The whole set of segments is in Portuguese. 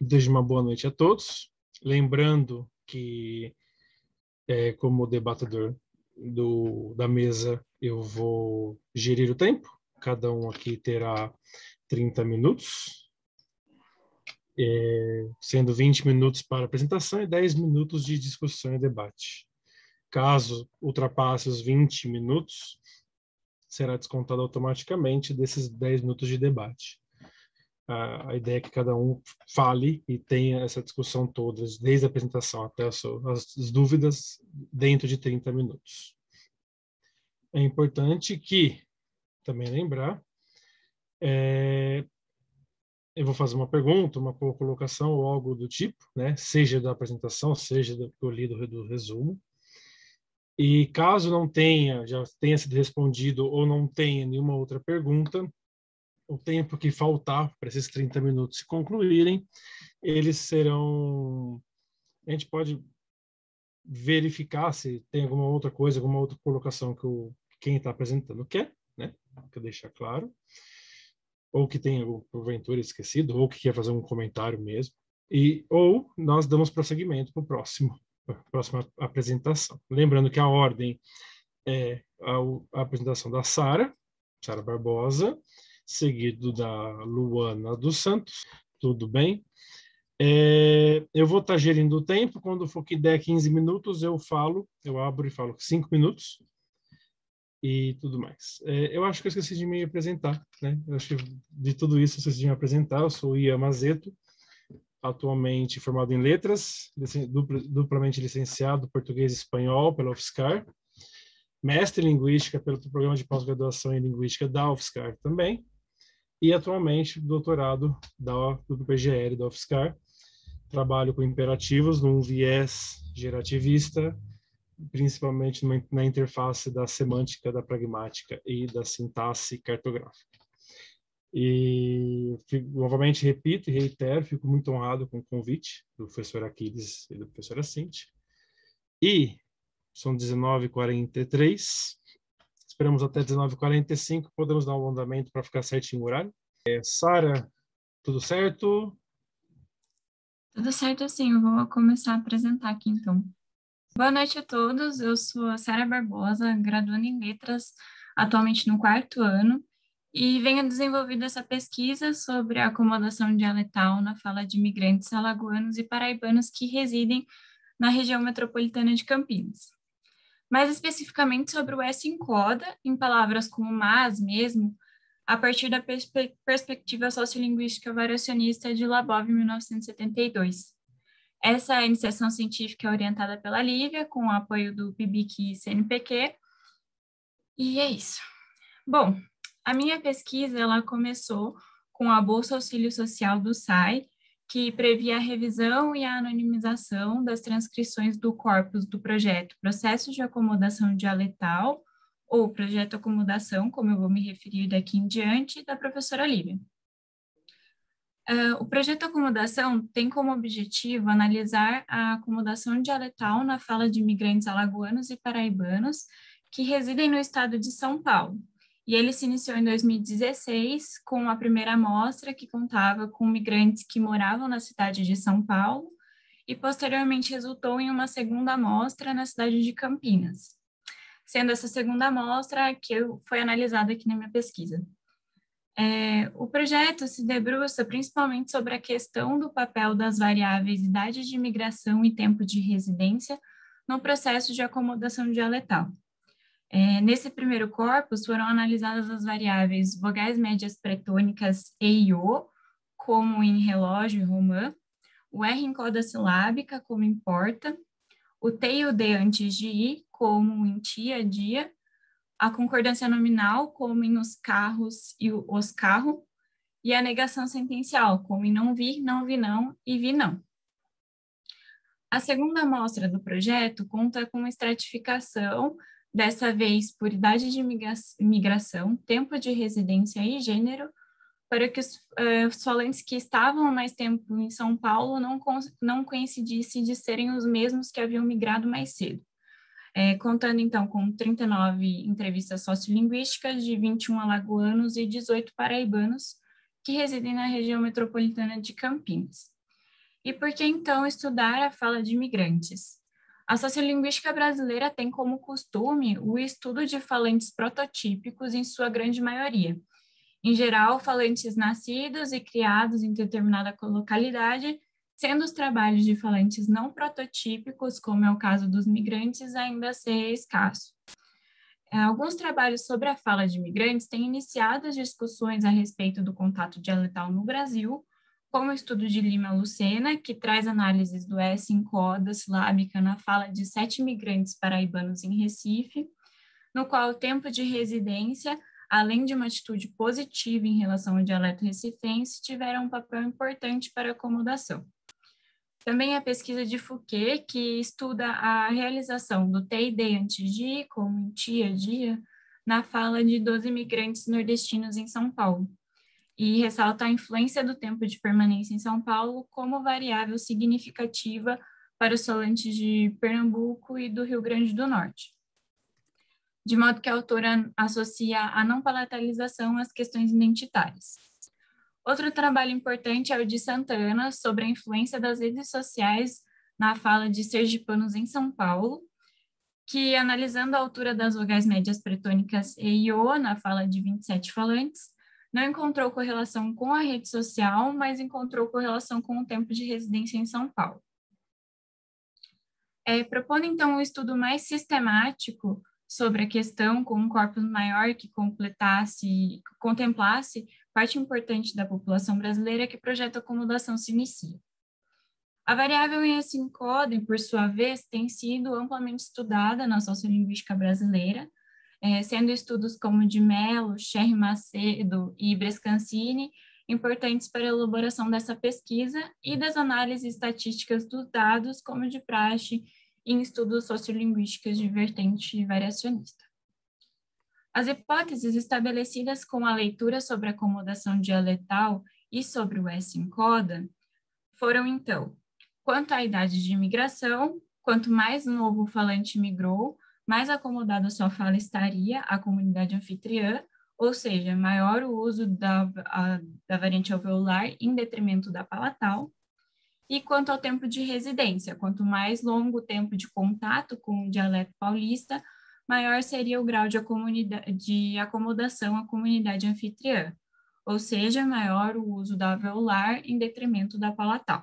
Desejo uma boa noite a todos. Lembrando que, como debatedor da mesa, eu vou gerir o tempo. Cada um aqui terá 30 minutos, sendo 20 minutos para apresentação e 10 minutos de discussão e debate. Caso ultrapasse os 20 minutos, será descontado automaticamente desses 10 minutos de debate. A ideia é que cada um fale e tenha essa discussão toda, desde a apresentação até as dúvidas, dentro de 30 minutos. É importante que, também lembrar, eu vou fazer uma pergunta, uma colocação ou algo do tipo, né? Seja da apresentação, seja do que eu li do resumo. E caso não tenha, já tenha sido respondido ou não tenha nenhuma outra pergunta, o tempo que faltar para esses 30 minutos se concluírem, eles serão... A gente pode verificar se tem alguma outra coisa, alguma outra colocação que quem está apresentando quer, né? Para deixar claro. Ou que tenha, porventura, esquecido, ou que quer fazer um comentário mesmo. Ou nós damos prosseguimento para a próxima apresentação. Lembrando que a ordem é a apresentação da Sara Barbosa, seguido da Luana dos Santos. Tudo bem? Eu vou estar gerindo o tempo. Quando for que der 15 minutos, eu abro e falo 5 minutos e tudo mais. Eu acho que eu esqueci de me apresentar, né? Eu acho que de tudo isso eu esqueci de me apresentar. Eu sou Ian Mazeto, atualmente formado em letras, duplamente licenciado em português e espanhol pela UFSCar, mestre em linguística pelo programa de pós-graduação em linguística da UFSCar também, e atualmente doutorado do PGL da UFSCar. Trabalho com imperativos num viés gerativista, principalmente na interface da semântica, da pragmática e da sintaxe cartográfica. E, novamente, repito e reitero, fico muito honrado com o convite do professor Aquiles e da professora Cintia. E são 19h43, esperamos até 19h45, podemos dar um andamento para ficar certinho o horário. Sara, tudo certo? Tudo certo, sim. Eu vou começar a apresentar aqui, então. Boa noite a todos. Eu sou a Sara Barbosa, graduanda em Letras, atualmente no 4º ano, e venho desenvolvendo essa pesquisa sobre a acomodação dialetal na fala de imigrantes alagoanos e paraibanos que residem na região metropolitana de Campinas. Mais especificamente sobre o S encoda, em palavras como mas, mesmo, a partir da perspectiva sociolinguística variacionista de Labov, em 1972. Essa iniciação científica é orientada pela Lívia, com o apoio do PIBIC e CNPq, e é isso. Bom, a minha pesquisa ela começou com a Bolsa Auxílio Social do SAI, que previa a revisão e a anonimização das transcrições do corpus do projeto Processos de Acomodação Dialetal, ou Projeto Acomodação, como eu vou me referir daqui em diante, da professora Lívia. O projeto Acomodação tem como objetivo analisar a acomodação dialetal na fala de imigrantes alagoanos e paraibanos que residem no estado de São Paulo. E ele se iniciou em 2016 com a primeira amostra, que contava com migrantes que moravam na cidade de São Paulo, e posteriormente resultou em uma segunda amostra na cidade de Campinas, sendo essa segunda amostra que foi analisada aqui na minha pesquisa. O projeto se debruça principalmente sobre a questão do papel das variáveis idade de imigração e tempo de residência no processo de acomodação dialetal. Nesse primeiro corpus foram analisadas as variáveis vogais médias pretônicas E e O, como em relógio e romã, o R em coda silábica, como em porta, o T e o D antes de I, como em tia, dia, a concordância nominal, como em os carros e os carro, e a negação sentencial, como em não vi não e vi não. A segunda amostra do projeto conta com uma estratificação, dessa vez por idade de imigração, tempo de residência e gênero, para que os falantes que estavam mais tempo em São Paulo não coincidissem de serem os mesmos que haviam migrado mais cedo. Contando, então, com 39 entrevistas sociolinguísticas de 21 alagoanos e 18 paraibanos que residem na região metropolitana de Campinas. E por que, então, estudar a fala de imigrantes? A sociolinguística brasileira tem como costume o estudo de falantes prototípicos em sua grande maioria. Em geral, falantes nascidos e criados em determinada localidade, sendo os trabalhos de falantes não prototípicos, como é o caso dos migrantes, ainda ser escasso. Alguns trabalhos sobre a fala de imigrantes têm iniciado as discussões a respeito do contato dialetal no Brasil, como o estudo de Lima Lucena, que traz análises do S em coda silábica na fala de 7 imigrantes paraibanos em Recife, no qual o tempo de residência, além de uma atitude positiva em relação ao dialeto recifense, tiveram um papel importante para a acomodação. Também a pesquisa de Fouquet, que estuda a realização do TID antes de ir, como em dia, na fala de 12 imigrantes nordestinos em São Paulo, e ressalta a influência do tempo de permanência em São Paulo como variável significativa para os falantes de Pernambuco e do Rio Grande do Norte. De modo que a autora associa a não palatalização às questões identitárias. Outro trabalho importante é o de Santana, sobre a influência das redes sociais na fala de sergipanos em São Paulo, que, analisando a altura das vogais médias pretônicas e iô na fala de 27 falantes, não encontrou correlação com a rede social, mas encontrou correlação com o tempo de residência em São Paulo. Propondo, então, um estudo mais sistemático sobre a questão, com um corpus maior que contemplasse parte importante da população brasileira, que o projeto Acomodação se inicia. A variável em S-encoding, por sua vez, tem sido amplamente estudada na sociolinguística brasileira, sendo estudos como de Mello, Cherry Macedo e Brescancini importantes para a elaboração dessa pesquisa e das análises estatísticas dos dados, como de praxe em estudos sociolinguísticos de vertente variacionista. As hipóteses estabelecidas com a leitura sobre a acomodação dialetal e sobre o S-encoda foram, então, quanto à idade de imigração, quanto mais novo o falante migrou, mais acomodada sua fala estaria à comunidade anfitriã, ou seja, maior o uso da variante alveolar em detrimento da palatal. E quanto ao tempo de residência, quanto mais longo o tempo de contato com o dialeto paulista, maior seria o grau de acomodação à comunidade anfitriã, ou seja, maior o uso da alveolar em detrimento da palatal.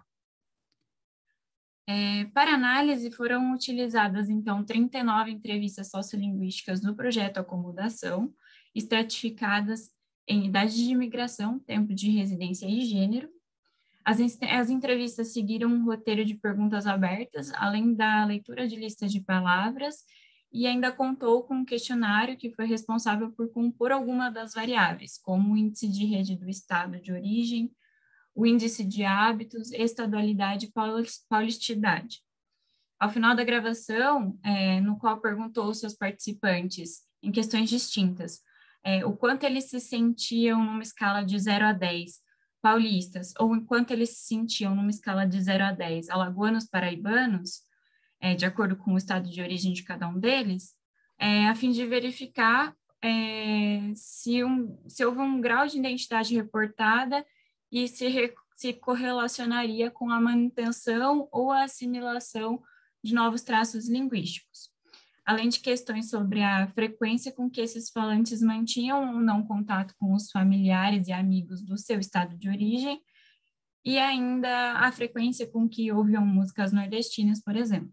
Para análise, foram utilizadas, então, 39 entrevistas sociolinguísticas do projeto Acomodação, estratificadas em idade de imigração, tempo de residência e gênero. As entrevistas seguiram um roteiro de perguntas abertas, além da leitura de listas de palavras, e ainda contou com um questionário que foi responsável por compor alguma das variáveis, como o índice de rede do estado de origem, o índice de hábitos, estadualidade e paulistidade. Ao final da gravação, no qual perguntou aos seus participantes, em questões distintas, o quanto eles se sentiam numa escala de 0 a 10 paulistas, ou enquanto eles se sentiam numa escala de 0 a 10 alagoanos paraibanos, de acordo com o estado de origem de cada um deles, a fim de verificar se houve um grau de identidade reportada e se correlacionaria com a manutenção ou a assimilação de novos traços linguísticos, além de questões sobre a frequência com que esses falantes mantinham ou não contato com os familiares e amigos do seu estado de origem, e ainda a frequência com que ouviam músicas nordestinas, por exemplo.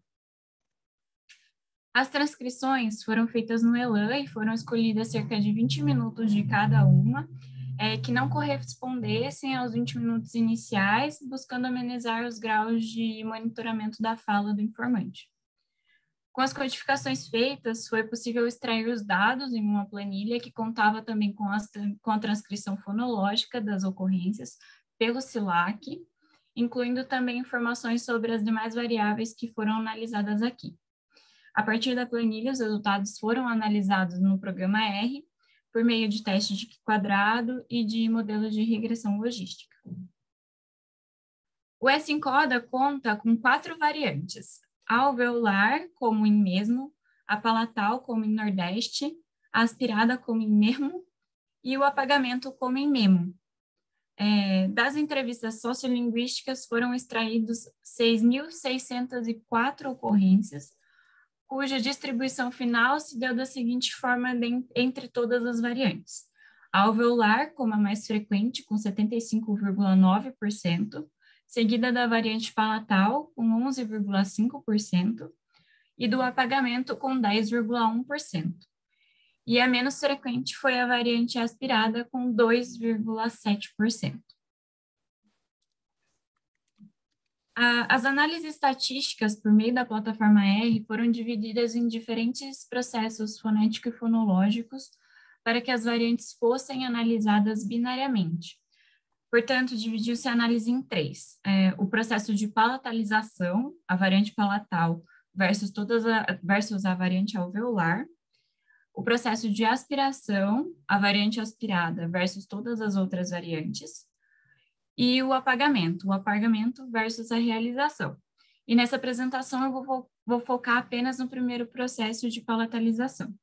As transcrições foram feitas no Elan e foram escolhidas cerca de 20 minutos de cada uma, que não correspondessem aos 20 minutos iniciais, buscando amenizar os graus de monitoramento da fala do informante. Com as codificações feitas, foi possível extrair os dados em uma planilha que contava também com a transcrição fonológica das ocorrências pelo SILAC, incluindo também informações sobre as demais variáveis que foram analisadas aqui. A partir da planilha, os resultados foram analisados no programa R, por meio de testes de quadrado e de modelos de regressão logística. O S-encoda conta com 4 variantes: a alveolar, como em mesmo, a palatal, como em nordeste, a aspirada, como em mesmo, e o apagamento, como em memo. Das entrevistas sociolinguísticas foram extraídos 6.604 ocorrências, cuja distribuição final se deu da seguinte forma entre todas as variantes. A alveolar, como a mais frequente, com 75,9%, seguida da variante palatal, com 11,5%, e do apagamento, com 10,1%. E a menos frequente foi a variante aspirada, com 2,7%. As análises estatísticas por meio da plataforma R foram divididas em diferentes processos fonético e fonológicos para que as variantes fossem analisadas binariamente. Portanto, dividiu-se a análise em três. O processo de palatalização, a variante palatal versus a variante alveolar. O processo de aspiração, a variante aspirada versus todas as outras variantes. E o apagamento versus a realização. E nessa apresentação eu vou focar apenas no primeiro processo de palatalização.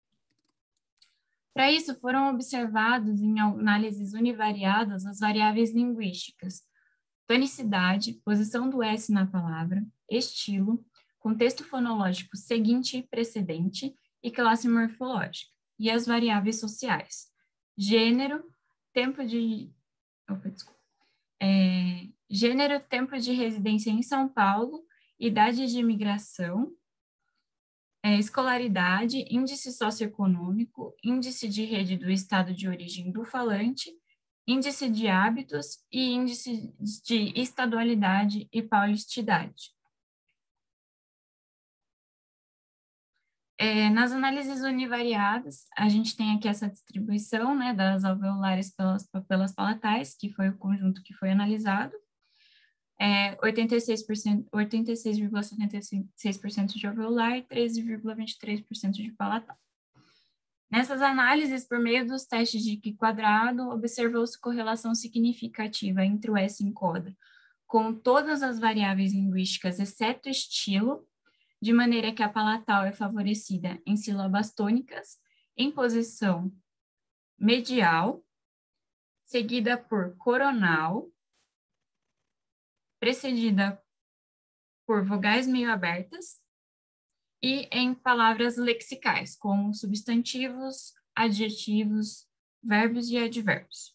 Para isso, foram observados em análises univariadas as variáveis linguísticas, tonicidade, posição do S na palavra, estilo, contexto fonológico seguinte e precedente e classe morfológica, e as variáveis sociais, gênero, tempo de residência em São Paulo, idade de imigração, escolaridade, índice socioeconômico, índice de rede do estado de origem do falante, índice de hábitos e índice de estadualidade e paulistidade. Nas análises univariadas, a gente tem aqui essa distribuição, né, das alveolares pelas palatais, que foi o conjunto que foi analisado. 86,76% de alveolar e 13,23% de palatal. Nessas análises, por meio dos testes de Q-quadrado, observou-se correlação significativa entre o S encoda com todas as variáveis linguísticas, exceto estilo, de maneira que a palatal é favorecida em sílabas tônicas, em posição medial, seguida por coronal, precedida por vogais meio abertas, e em palavras lexicais, como substantivos, adjetivos, verbos e advérbios.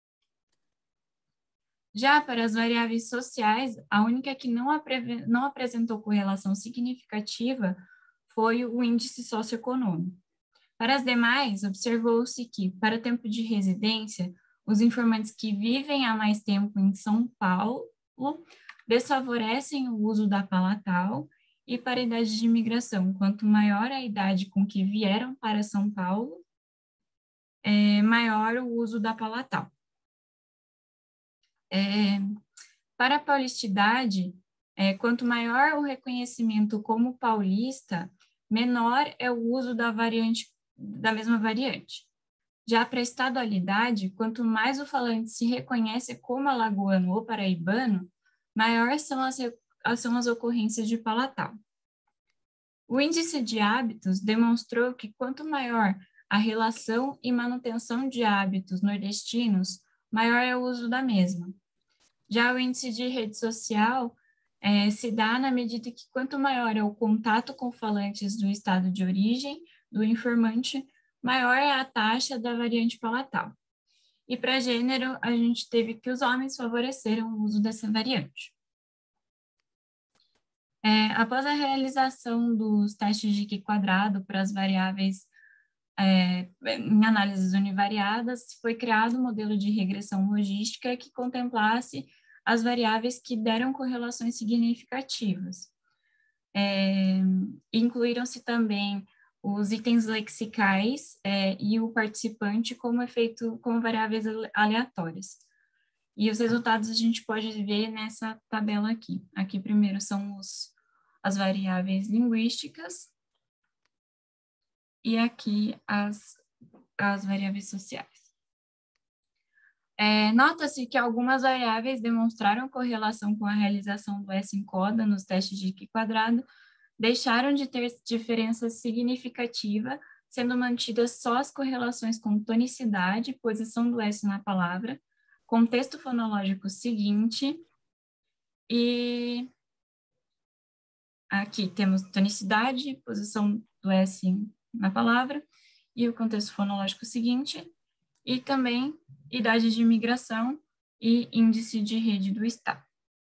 Já para as variáveis sociais, a única que não apresentou correlação significativa foi o índice socioeconômico. Para as demais, observou-se que, para tempo de residência, os informantes que vivem há mais tempo em São Paulo desfavorecem o uso da palatal, e para a idade de imigração, quanto maior a idade com que vieram para São Paulo, maior o uso da palatal. Para a paulistidade, quanto maior o reconhecimento como paulista, menor é o uso da mesma variante. Já para a estadualidade, quanto mais o falante se reconhece como alagoano ou paraibano, maior são as ocorrências de palatal. O índice de hábitos demonstrou que quanto maior a relação e manutenção de hábitos nordestinos, maior é o uso da mesma. Já o índice de rede social se dá na medida que quanto maior é o contato com falantes do estado de origem do informante, maior é a taxa da variante palatal. E para gênero, a gente teve que os homens favoreceram o uso dessa variante. Após a realização dos testes de Q-quadrado para as variáveis em análises univariadas, foi criado um modelo de regressão logística que contemplasse as variáveis que deram correlações significativas. Incluíram-se também os itens lexicais e o participante como variáveis aleatórias. E os resultados a gente pode ver nessa tabela aqui. Aqui primeiro são as variáveis linguísticas e aqui as variáveis sociais. Nota-se que algumas variáveis demonstraram correlação com a realização do S-encoda nos testes de Q-quadrado, deixaram de ter diferença significativa, sendo mantidas só as correlações com tonicidade, posição do S na palavra, contexto fonológico seguinte e aqui temos tonicidade, posição do S na palavra e o contexto fonológico seguinte e também idade de imigração e índice de rede do Estado.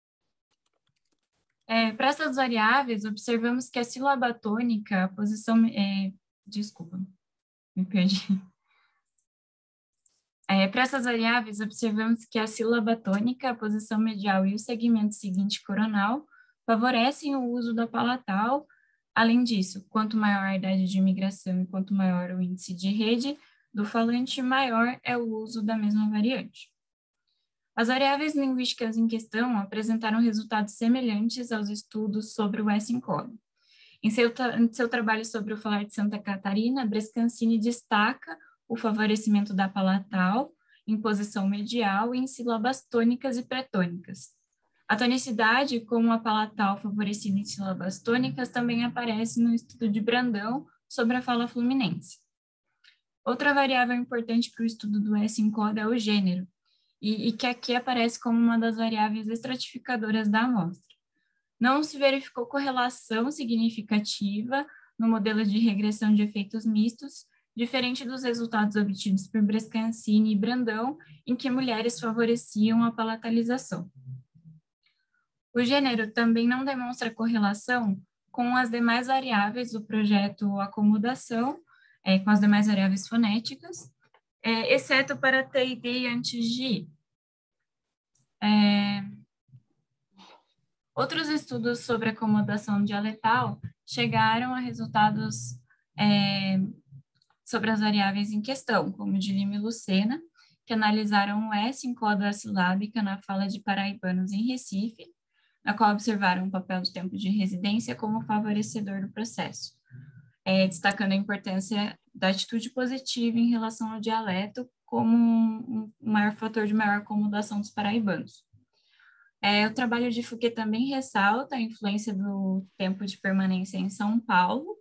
Para essas variáveis, observamos que a sílaba tônica, a posição... desculpa, me perdi. Para essas variáveis, observamos que a sílaba tônica, a posição medial e o segmento seguinte coronal favorecem o uso da palatal. Além disso, quanto maior a idade de imigração e quanto maior o índice de rede do falante, maior é o uso da mesma variante. As variáveis linguísticas em questão apresentaram resultados semelhantes aos estudos sobre o S-encodo. Em seu trabalho sobre o falar de Santa Catarina, Brescancini destaca o favorecimento da palatal em posição medial e em sílabas tônicas e pré-tônicas. A tonicidade, como a palatal favorecida em sílabas tônicas, também aparece no estudo de Brandão sobre a fala fluminense. Outra variável importante para o estudo do S-encodo é o gênero, e que aqui aparece como uma das variáveis estratificadoras da amostra. Não se verificou correlação significativa no modelo de regressão de efeitos mistos, diferente dos resultados obtidos por Brescancini e Brandão, em que mulheres favoreciam a palatalização. O gênero também não demonstra correlação com as demais variáveis do projeto acomodação, com as demais variáveis fonéticas, exceto para T e D antes de I. Outros estudos sobre acomodação dialetal chegaram a resultados sobre as variáveis em questão, como de Lima e Lucena, que analisaram o S em coda silábica na fala de paraibanos em Recife, na qual observaram o papel do tempo de residência como favorecedor do processo, destacando a importância da atitude positiva em relação ao dialeto como um maior fator de maior acomodação dos paraibanos. O trabalho de Fouquet também ressalta a influência do tempo de permanência em São Paulo,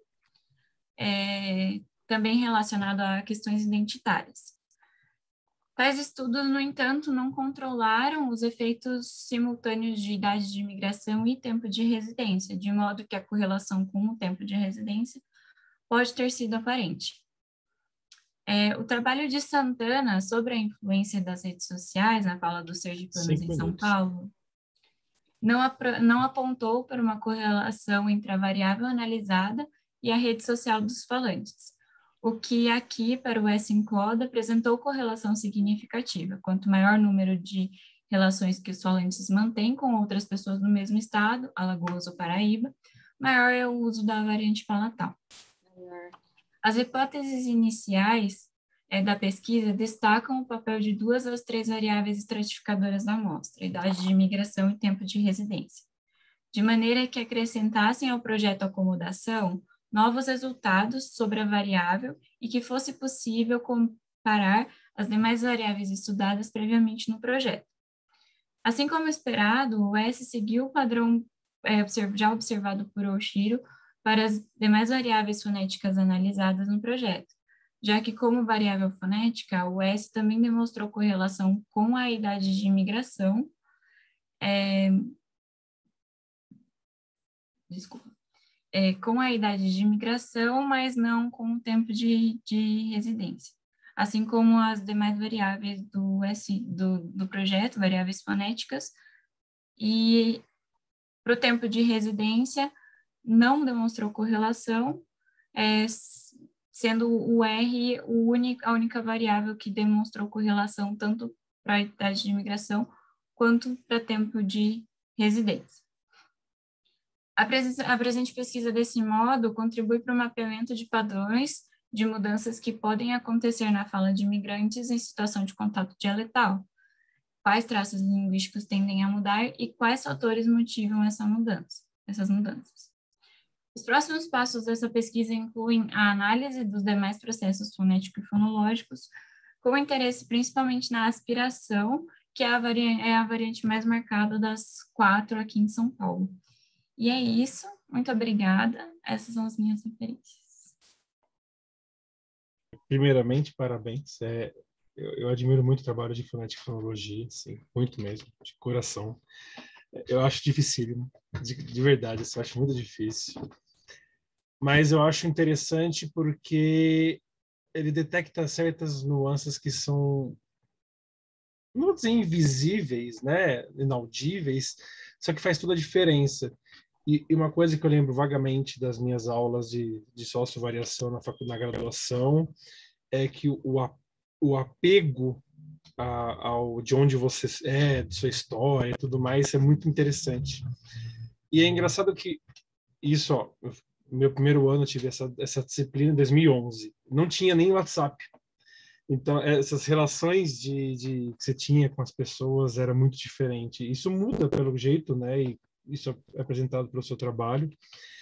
também relacionado a questões identitárias. Tais estudos, no entanto, não controlaram os efeitos simultâneos de idade de imigração e tempo de residência, de modo que a correlação com o tempo de residência pode ter sido aparente. O trabalho de Santana sobre a influência das redes sociais na fala dos sergipanos em São Paulo não apontou para uma correlação entre a variável analisada e a rede social dos falantes, o que aqui, para o S-encodo, apresentou correlação significativa. Quanto maior o número de relações que os falantes mantêm com outras pessoas no mesmo estado, Alagoas ou Paraíba, maior é o uso da variante palatal. As hipóteses iniciais da pesquisa destacam o papel de 2 às 3 variáveis estratificadoras da amostra, idade de imigração e tempo de residência, de maneira que acrescentassem ao projeto acomodação novos resultados sobre a variável e que fosse possível comparar as demais variáveis estudadas previamente no projeto. Assim como esperado, o S seguiu o padrão já observado por Oshiro para as demais variáveis fonéticas analisadas no projeto, já que, como variável fonética, o S também demonstrou correlação com a idade de imigração, com a idade de imigração, mas não com o tempo de residência, assim como as demais variáveis do projeto, variáveis fonéticas, e para o tempo de residência não demonstrou correlação, sendo o R a única variável que demonstrou correlação tanto para a idade de imigração quanto para tempo de residência. A presente pesquisa, desse modo, contribui para o mapeamento de padrões de mudanças que podem acontecer na fala de imigrantes em situação de contato dialetal, quais traços linguísticos tendem a mudar e quais fatores motivam essas mudanças. Os próximos passos dessa pesquisa incluem a análise dos demais processos fonéticos e fonológicos, com interesse principalmente na aspiração, que é a variante mais marcada das 4 aqui em São Paulo. E é isso, muito obrigada, essas são as minhas referências. Primeiramente, parabéns, eu admiro muito o trabalho de fonética e fonologia, assim, muito mesmo, de coração. Eu acho dificílimo, de verdade, assim, eu acho muito difícil. Mas eu acho interessante porque ele detecta certas nuances que são, não vou dizer invisíveis, né, inaudíveis, só que faz toda a diferença. E uma coisa que eu lembro vagamente das minhas aulas de sócio-variação na graduação é que o apego ao de onde você é, de sua história e tudo mais, é muito interessante. E é engraçado que isso, ó, meu primeiro ano eu tive essa disciplina em 2011. Não tinha nem WhatsApp. Então, essas relações que você tinha com as pessoas era muito diferente. Isso muda pelo jeito, né? E isso é apresentado pelo seu trabalho.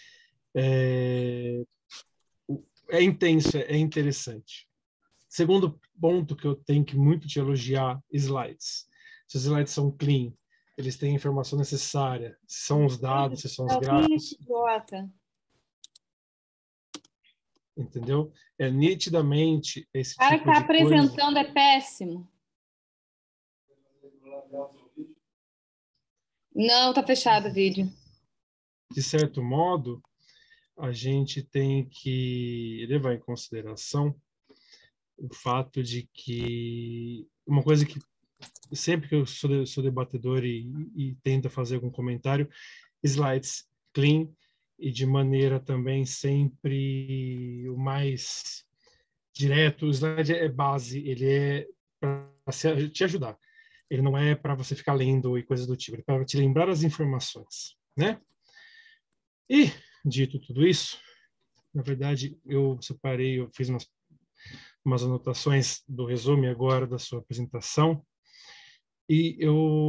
É, é intenso, é interessante. Segundo ponto que eu tenho que muito te elogiar, slides. Seus slides são clean, eles têm a informação necessária, se são os dados, se são os gráficos, Idiota. entendeu? É nitidamente esse O cara tipo que está de coisa. apresentando é péssimo. Não, tá fechado o vídeo. De certo modo, a gente tem que levar em consideração o fato de que uma coisa que sempre que eu sou debatedor e tento fazer algum comentário, slides clean e de maneira também sempre o mais direto. O slide é base, ele é para te ajudar. Ele não é para você ficar lendo e coisas do tipo, ele é para te lembrar as informações, né? E, dito tudo isso, na verdade, eu separei, eu fiz umas anotações do resumo agora da sua apresentação, e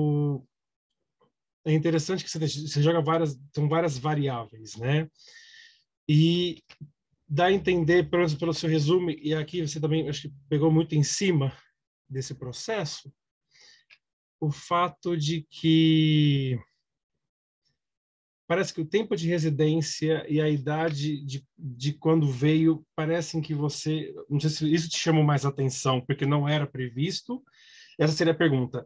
é interessante que você joga são várias variáveis, né? E dá a entender, pelo seu resumo, e aqui você também acho que pegou muito em cima desse processo, o fato de que parece que o tempo de residência e a idade de quando veio parecem que você, não sei se isso te chamou mais atenção, porque não era previsto. Essa seria a pergunta.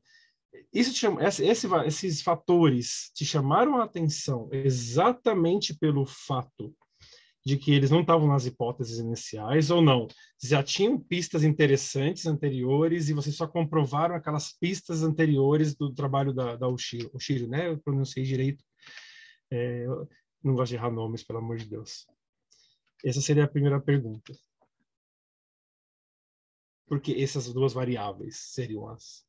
Esses fatores te chamaram a atenção exatamente pelo fato de que eles não estavam nas hipóteses iniciais ou não? Já tinham pistas interessantes anteriores e vocês só comprovaram aquelas pistas anteriores do trabalho da Ushiro, né? Eu pronunciei direito. Eu não gosto de errar nomes, pelo amor de Deus. Essa seria a primeira pergunta. Porque essas duas variáveis seriam as...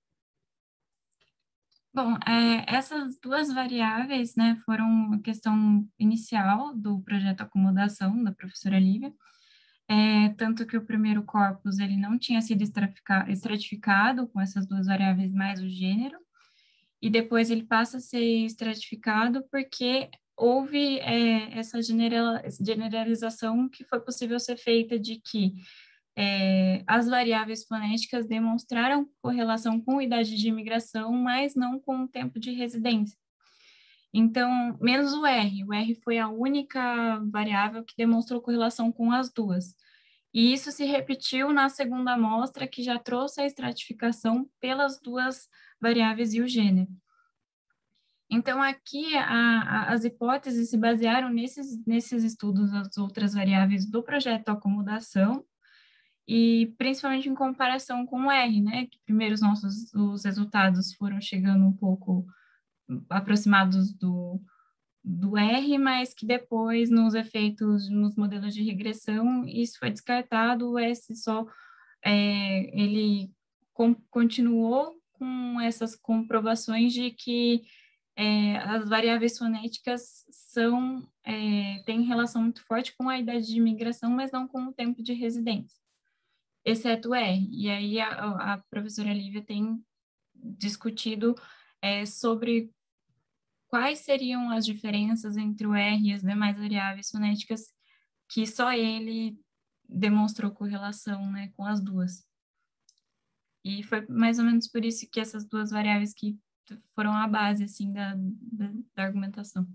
Bom, essas duas variáveis, né, foram a questão inicial do projeto Acomodação, da professora Lívia, tanto que o primeiro corpus ele não tinha sido estratificado com essas duas variáveis mais o gênero, e depois ele passa a ser estratificado porque houve essa generalização que foi possível ser feita de que as variáveis fonéticas demonstraram correlação com idade de imigração, mas não com o tempo de residência. Então, menos o R. O R foi a única variável que demonstrou correlação com as duas. E isso se repetiu na segunda amostra, que já trouxe a estratificação pelas duas variáveis e o gênero. Então, aqui, as hipóteses se basearam nesses estudos das outras variáveis do projeto Acomodação, e principalmente em comparação com o R, né? Que primeiro os resultados foram chegando um pouco aproximados do R, mas que depois, nos efeitos, nos modelos de regressão, isso foi descartado, o S só, ele continuou com essas comprovações de que as variáveis fonéticas têm relação muito forte com a idade de imigração, mas não com o tempo de residência, exceto o R. E aí a professora Lívia tem discutido sobre quais seriam as diferenças entre o R e as demais variáveis fonéticas que só ele demonstrou correlação, né, com as duas. E foi mais ou menos por isso que essas duas variáveis que foram a base, assim, da argumentação.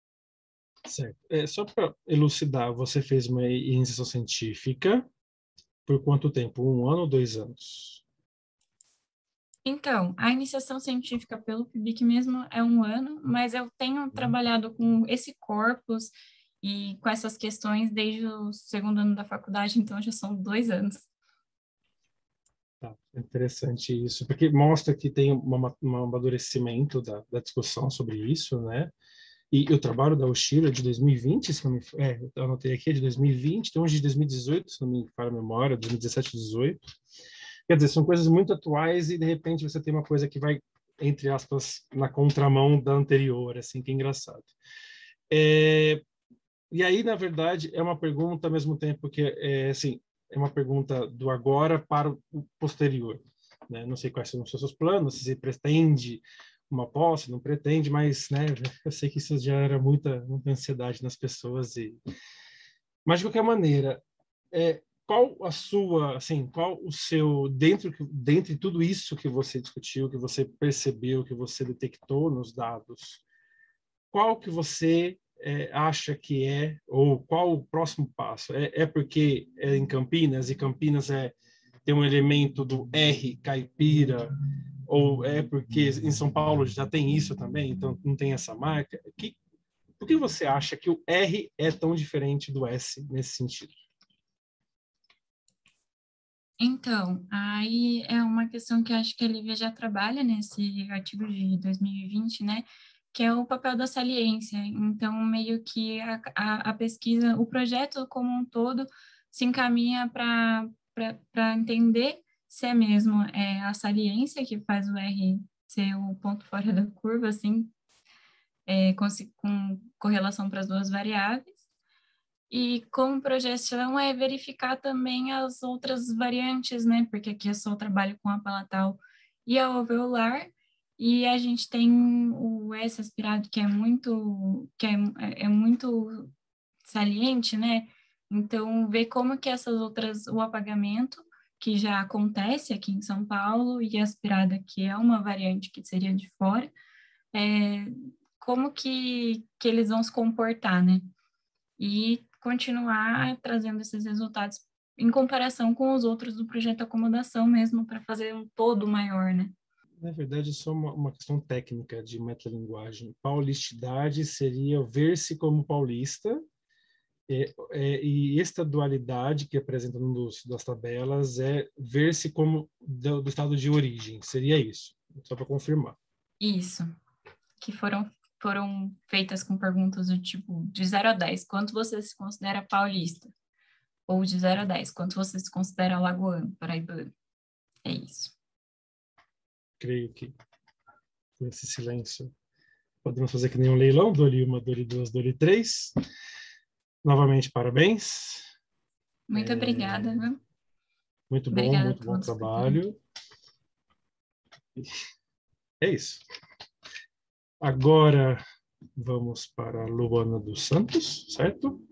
Certo. Só para elucidar, você fez uma iniciação científica por quanto tempo? 1 ano ou 2 anos? Então, a iniciação científica pelo PIBIC mesmo é 1 ano, mas eu tenho trabalhado com esse corpus e com essas questões desde o segundo ano da faculdade, então já são 2 anos. Tá, interessante isso, porque mostra que tem um amadurecimento da discussão sobre isso, né? E o trabalho da Oshiro é de 2020, se não me... eu anotei aqui, é de 2020, tem uns de 2018, se não me falha a memória, 2017, 2018. Quer dizer, são coisas muito atuais e, de repente, você tem uma coisa que vai, entre aspas, na contramão da anterior, assim, que é engraçado. E aí, na verdade, é uma pergunta ao mesmo tempo que, assim, é uma pergunta do agora para o posterior, né? Não sei quais são os seus planos, se você pretende uma posse, não pretende, mas, né, eu sei que isso já era muita ansiedade nas pessoas. Mas, de qualquer maneira, qual a sua, assim, qual o seu, dentre tudo isso que você discutiu, que você percebeu, que você detectou nos dados, qual que você acha que ou qual o próximo passo? É porque é em Campinas, e Campinas tem um elemento do R caipira, ou é porque em São Paulo já tem isso também, então não tem essa marca? Por que você acha que o R é tão diferente do S nesse sentido? Então, aí é uma questão que acho que a Lívia já trabalha nesse artigo de 2020, né? Que é o papel da saliência. Então, meio que a pesquisa, o projeto como um todo se encaminha para entender se é mesmo a saliência que faz o R ser o ponto fora da curva, assim, com correlação para as duas variáveis. E como projeção é verificar também as outras variantes, né? Porque aqui eu só trabalho com a palatal e a alveolar, e a gente tem o S aspirado que é muito saliente, né? Então, ver como que essas outras, o apagamento, que já acontece aqui em São Paulo, e a aspirada, que é uma variante que seria de fora, como que eles vão se comportar, né? E continuar trazendo esses resultados em comparação com os outros do projeto de acomodação mesmo, para fazer um todo maior, né? Na verdade, é só uma questão técnica de metalinguagem. Paulisticidade seria ver-se como paulista, e estadualidade, que apresenta das tabelas, é ver-se como do estado de origem. Seria isso, só para confirmar. Isso, que foram feitas com perguntas do tipo, de 0 a 10, quanto você se considera paulista? Ou de 0 a 10, quanto você se considera alagoano, paraibano? É isso. Creio que com esse silêncio podemos fazer que nem um leilão, dole 1, dole 2, dole 3. Novamente, parabéns. Muito obrigada, viu? Muito Obrigada a bom todos trabalho. É isso. Agora vamos para a Luana dos Santos, certo?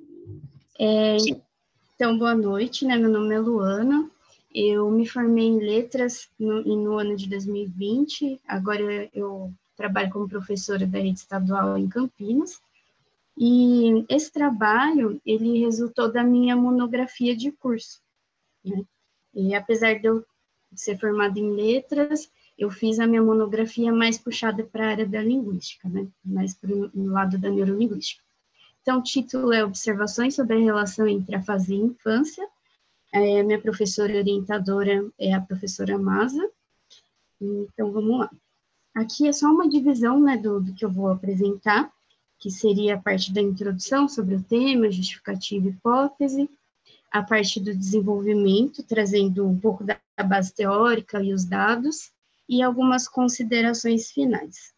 Então, boa noite, né? Meu nome é Luana. Eu me formei em letras no ano de 2020. Agora eu trabalho como professora da rede estadual em Campinas. E esse trabalho, ele resultou da minha monografia de curso, né? E apesar de eu ser formada em letras, eu fiz a minha monografia mais puxada para a área da linguística, né? Mais para o lado da neurolinguística. Então, o título é Observações sobre a relação entre a fase e a infância. A minha professora orientadora é a professora Masa. Então, vamos lá. Aqui é só uma divisão, né, do que eu vou apresentar, que seria a parte da introdução sobre o tema, justificativa e hipótese, a parte do desenvolvimento, trazendo um pouco da base teórica e os dados, e algumas considerações finais.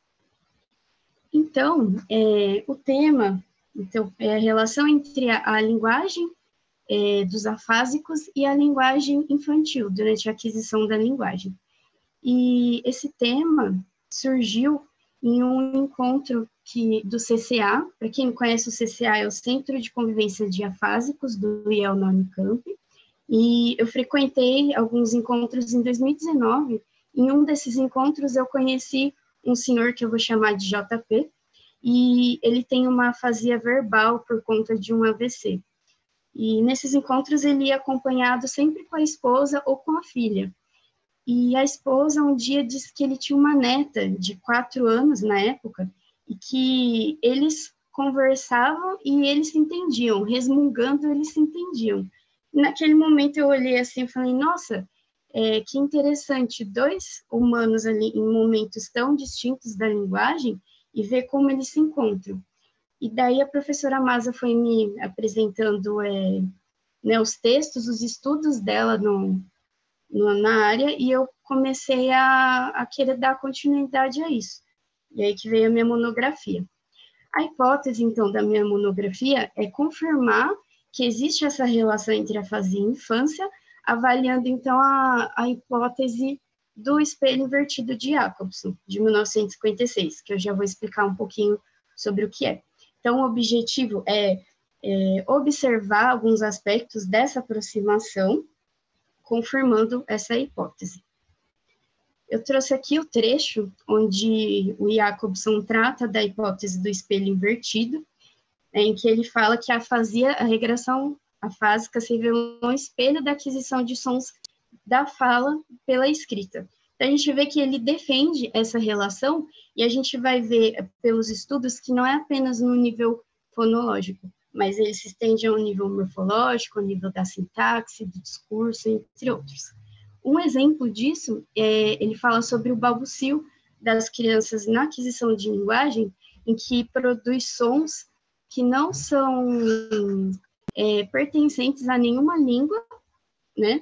Então, o tema é a relação entre a linguagem dos afásicos e a linguagem infantil, durante a aquisição da linguagem. E esse tema surgiu em um encontro do CCA. Para quem não conhece, o CCA é o Centro de Convivência de Afásicos do IEL na Unicamp, e eu frequentei alguns encontros em 2019. Em um desses encontros eu conheci um senhor que eu vou chamar de JP, e ele tem uma afasia verbal por conta de um AVC. E nesses encontros ele ia acompanhado sempre com a esposa ou com a filha. E a esposa um dia disse que ele tinha uma neta de 4 anos na época, e que eles conversavam e eles se entendiam, resmungando eles se entendiam. E naquele momento eu olhei assim e falei, nossa, que interessante, 2 humanos ali em momentos tão distintos da linguagem e ver como eles se encontram. E daí a professora Masa foi me apresentando né, os textos, os estudos dela na área, e eu comecei a querer dar continuidade a isso. E aí que veio a minha monografia. A hipótese, então, da minha monografia é confirmar que existe essa relação entre afasia e infância, avaliando, então, a hipótese do espelho invertido de Jacobson, de 1956, que eu já vou explicar um pouquinho sobre o que é. Então, o objetivo é observar alguns aspectos dessa aproximação, confirmando essa hipótese. Eu trouxe aqui o trecho onde o Jacobson trata da hipótese do espelho invertido, em que ele fala que a regressão afásica se revela um espelho da aquisição de sons da fala pela escrita. Então, a gente vê que ele defende essa relação, e a gente vai ver pelos estudos que não é apenas no nível fonológico, mas ele se estende ao nível morfológico, ao nível da sintaxe, do discurso, entre outros. Um exemplo disso, ele fala sobre o balbucio das crianças na aquisição de linguagem, em que produz sons que não são pertencentes a nenhuma língua, né?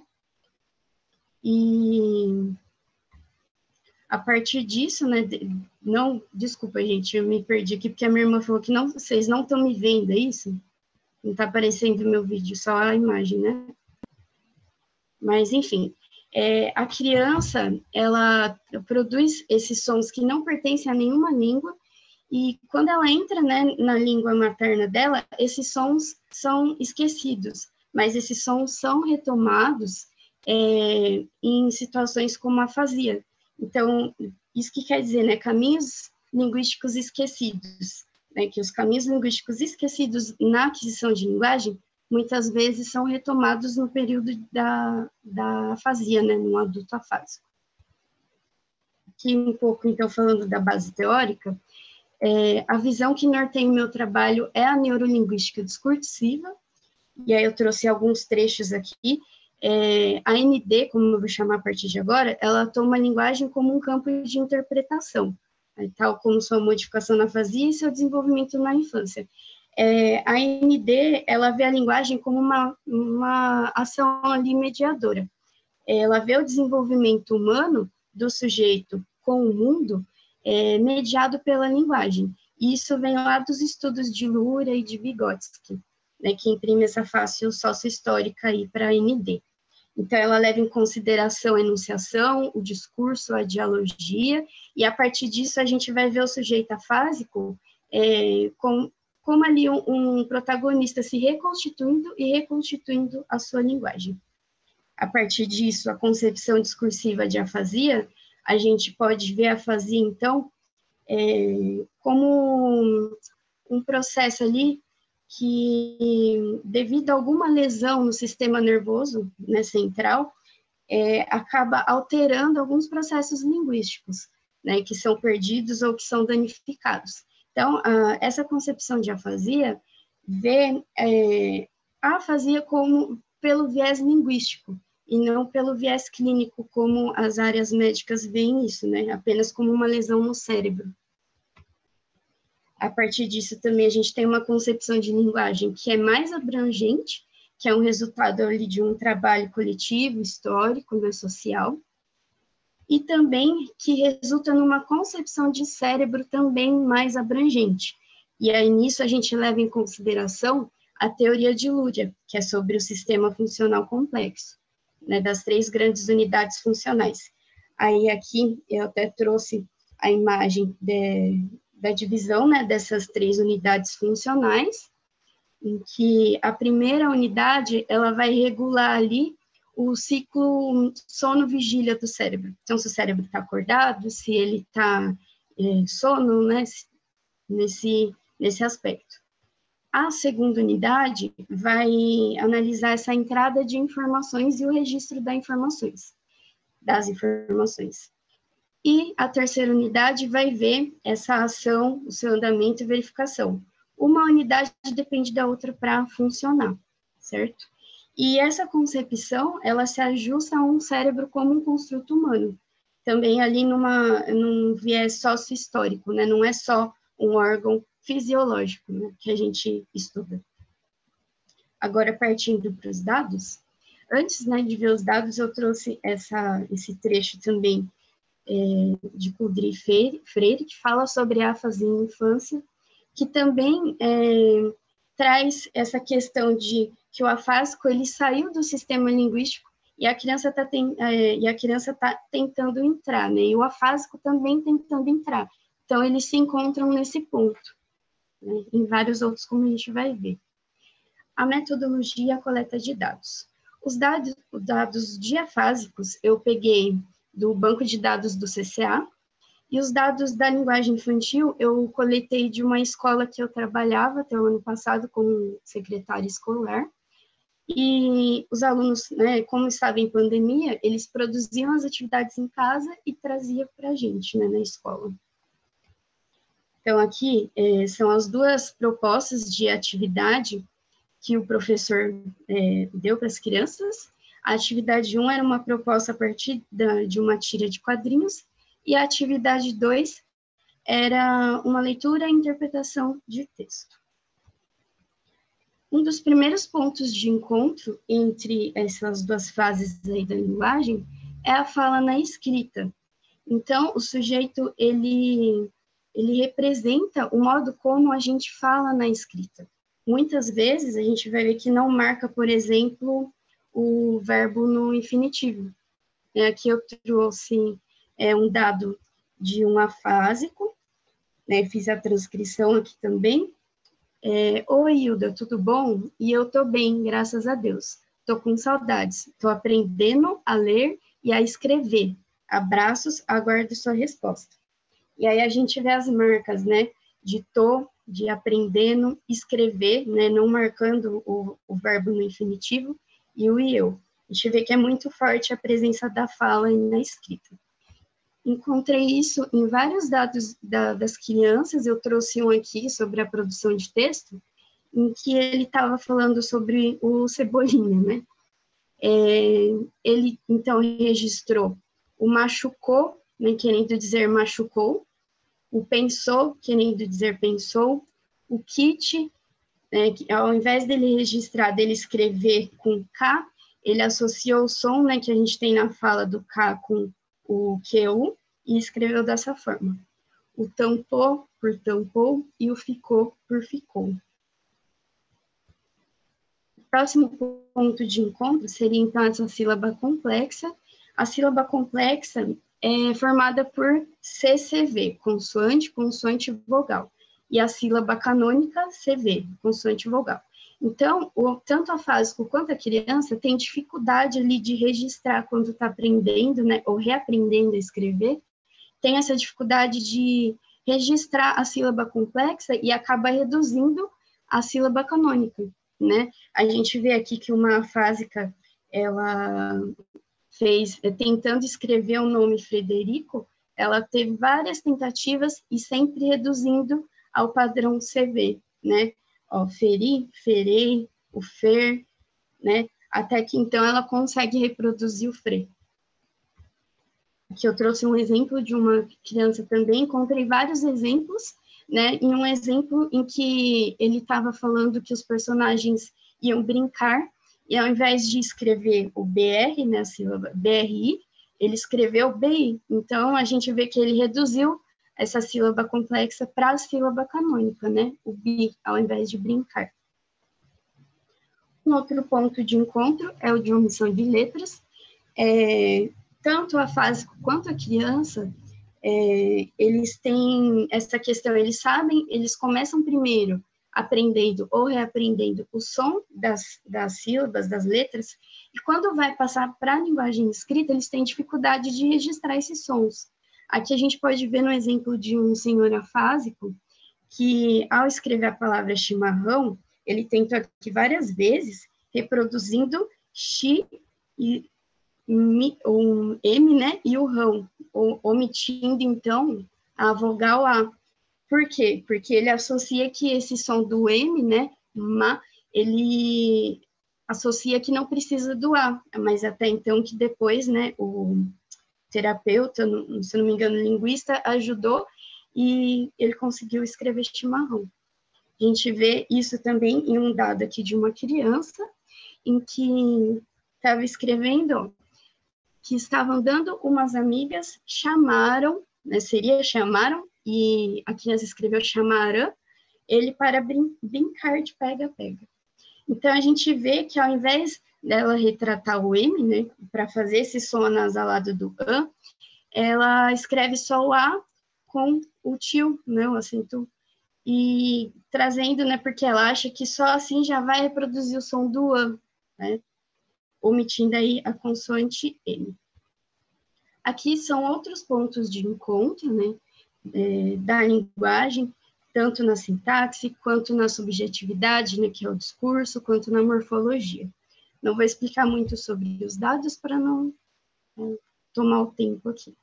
E a partir disso, né? Desculpa, gente, eu me perdi aqui, porque a minha irmã falou que vocês não estão me vendo, é isso? Não está aparecendo o meu vídeo, só a imagem, né? Mas, enfim, a criança, ela produz esses sons que não pertencem a nenhuma língua, e quando ela entra, né, na língua materna dela, esses sons são esquecidos, mas esses sons são retomados em situações como a afasia. Então, isso que quer dizer, né, caminhos linguísticos esquecidos, né, que os caminhos linguísticos esquecidos na aquisição de linguagem muitas vezes são retomados no período da afasia, né, no adulto afásico. Aqui um pouco, então, falando da base teórica, a visão que norteia o meu trabalho é a neurolinguística discursiva, e aí eu trouxe alguns trechos aqui. A ND, como eu vou chamar a partir de agora, ela toma a linguagem como um campo de interpretação, tal como sua modificação na afasia e seu desenvolvimento na infância. A ND, ela vê a linguagem como uma ação ali mediadora. Ela vê o desenvolvimento humano do sujeito com o mundo mediado pela linguagem. E isso vem lá dos estudos de Lura e de Vygotsky, né, que imprime essa face sócio-histórica aí para a ND. Então, ela leva em consideração a enunciação, o discurso, a dialogia, e a partir disso a gente vai ver o sujeito afásico como ali um protagonista se reconstituindo e reconstituindo a sua linguagem. A partir disso, a concepção discursiva de afasia, a gente pode ver a afasia, então, como um processo ali que, devido a alguma lesão no sistema nervoso, né, central, acaba alterando alguns processos linguísticos, né, que são perdidos ou que são danificados. Então, essa concepção de afasia vê a afasia como pelo viés linguístico, e não pelo viés clínico, como as áreas médicas veem isso, né? Apenas como uma lesão no cérebro. A partir disso, também, a gente tem uma concepção de linguagem que é mais abrangente, que é um resultado ali de um trabalho coletivo, histórico, né, social, e também que resulta numa concepção de cérebro também mais abrangente. E aí, nisso, a gente leva em consideração a teoria de Luria, que é sobre o sistema funcional complexo, né, das 3 grandes unidades funcionais. Aí aqui eu até trouxe a imagem da divisão, né, dessas 3 unidades funcionais, em que a primeira unidade ela vai regular ali o ciclo sono-vigília do cérebro. Então, se o cérebro está acordado, se ele está sono, né, nesse aspecto. A segunda unidade vai analisar essa entrada de informações e o registro das informações. E a terceira unidade vai ver essa ação, o seu andamento e verificação. Uma unidade depende da outra para funcionar, certo? E essa concepção, ela se ajusta a um cérebro como um construto humano, também ali num viés sócio-histórico, né? Não é só um órgão fisiológico, né, que a gente estuda. Agora, partindo para os dados, antes, né, de ver os dados, eu trouxe esse trecho também de Cudry Freire, que fala sobre ênfase em infância, que também traz essa questão de que o afásico ele saiu do sistema linguístico e a criança está tentando entrar, né? E o afásico também tentando entrar. Então, eles se encontram nesse ponto, né? Em vários outros, como a gente vai ver. A metodologia e a coleta de dados. Os dados diafásicos eu peguei do banco de dados do CCA, e os dados da linguagem infantil eu coletei de uma escola que eu trabalhava até o ano passado como secretária escolar, e os alunos, né, como estava em pandemia, eles produziam as atividades em casa e traziam para a gente, né, na escola. Então, aqui são as duas propostas de atividade que o professor deu para as crianças. A atividade 1 era uma proposta a partir de uma tira de quadrinhos, e a atividade 2 era uma leitura e interpretação de texto. Um dos primeiros pontos de encontro entre essas duas fases aí da linguagem é a fala na escrita. Então, o sujeito, ele representa o modo como a gente fala na escrita. Muitas vezes, a gente vai ver que não marca, por exemplo, o verbo no infinitivo. Aqui eu trouxe um dado de um afásico, né? Fiz a transcrição aqui também. Oi, Hilda, tudo bom? E eu tô bem, graças a Deus. Tô com saudades. Tô aprendendo a ler e a escrever. Abraços, aguardo sua resposta. E aí a gente vê as marcas, né? De aprendendo, escrever, né? Não marcando o verbo no infinitivo, e o eu. A gente vê que é muito forte a presença da fala na escrita. Encontrei isso em vários dados das crianças, eu trouxe um aqui sobre a produção de texto, em que ele estava falando sobre o Cebolinha, né? Ele, então, registrou o machucou, né, querendo dizer machucou, o pensou, querendo dizer pensou, o kit, né, que ao invés dele registrar, dele escrever com K, ele associou o som, né, que a gente tem na fala do K com o QU, e escreveu dessa forma. O tampou por tampou e o ficou por ficou. O próximo ponto de encontro seria, então, essa sílaba complexa. A sílaba complexa é formada por CCV, consoante, consoante e vogal. E a sílaba canônica, CV, consoante e vogal. Então, tanto a afásico quanto a criança tem dificuldade ali de registrar quando está aprendendo, né, ou reaprendendo a escrever, tem essa dificuldade de registrar a sílaba complexa e acaba reduzindo a sílaba canônica, né? A gente vê aqui que uma afásica, ela fez, tentando escrever o nome Frederico, ela teve várias tentativas e sempre reduzindo ao padrão CV, né? Ó, feri, ferei, o fer, né? Até que, então, ela consegue reproduzir o fre. Aqui eu trouxe um exemplo de uma criança também, encontrei vários exemplos, né? E um exemplo em que ele estava falando que os personagens iam brincar, e ao invés de escrever o BR, né, a sílaba BRI, ele escreveu BI. Então, a gente vê que ele reduziu essa sílaba complexa para a sílaba canônica, né? O bi, ao invés de brincar. Um outro ponto de encontro é o de omissão de letras. Tanto a afásico quanto a criança, eles têm essa questão, eles sabem, eles começam primeiro aprendendo ou reaprendendo o som das sílabas, das letras, e quando vai passar para a linguagem escrita, eles têm dificuldade de registrar esses sons. Aqui a gente pode ver no exemplo de um senhor afásico, que, ao escrever a palavra chimarrão, ele tentou aqui várias vezes, reproduzindo chi e um M, né, e o rão, omitindo, então, a vogal A. Por quê? Porque ele associa que esse som do M, né, ma, ele associa que não precisa do A, mas até então que depois, né, o terapeuta, se não me engano, linguista, ajudou e ele conseguiu escrever chimarrão. A gente vê isso também em um dado aqui de uma criança, em que estava escrevendo que estavam andando umas amigas, chamaram, né, chamaram, e a criança escreveu chamaram ele para brincar de pega-pega. Então, a gente vê que ao invés dela retratar o M, né, para fazer esse som anasalado do A, ela escreve só o A com o tio, né, o acento, e trazendo, né, porque ela acha que só assim já vai reproduzir o som do A, né, omitindo aí a consoante M. Aqui são outros pontos de encontro, né, da linguagem, tanto na sintaxe, quanto na subjetividade, né, que é o discurso, quanto na morfologia. Não vou explicar muito sobre os dados para não tomar o tempo aqui.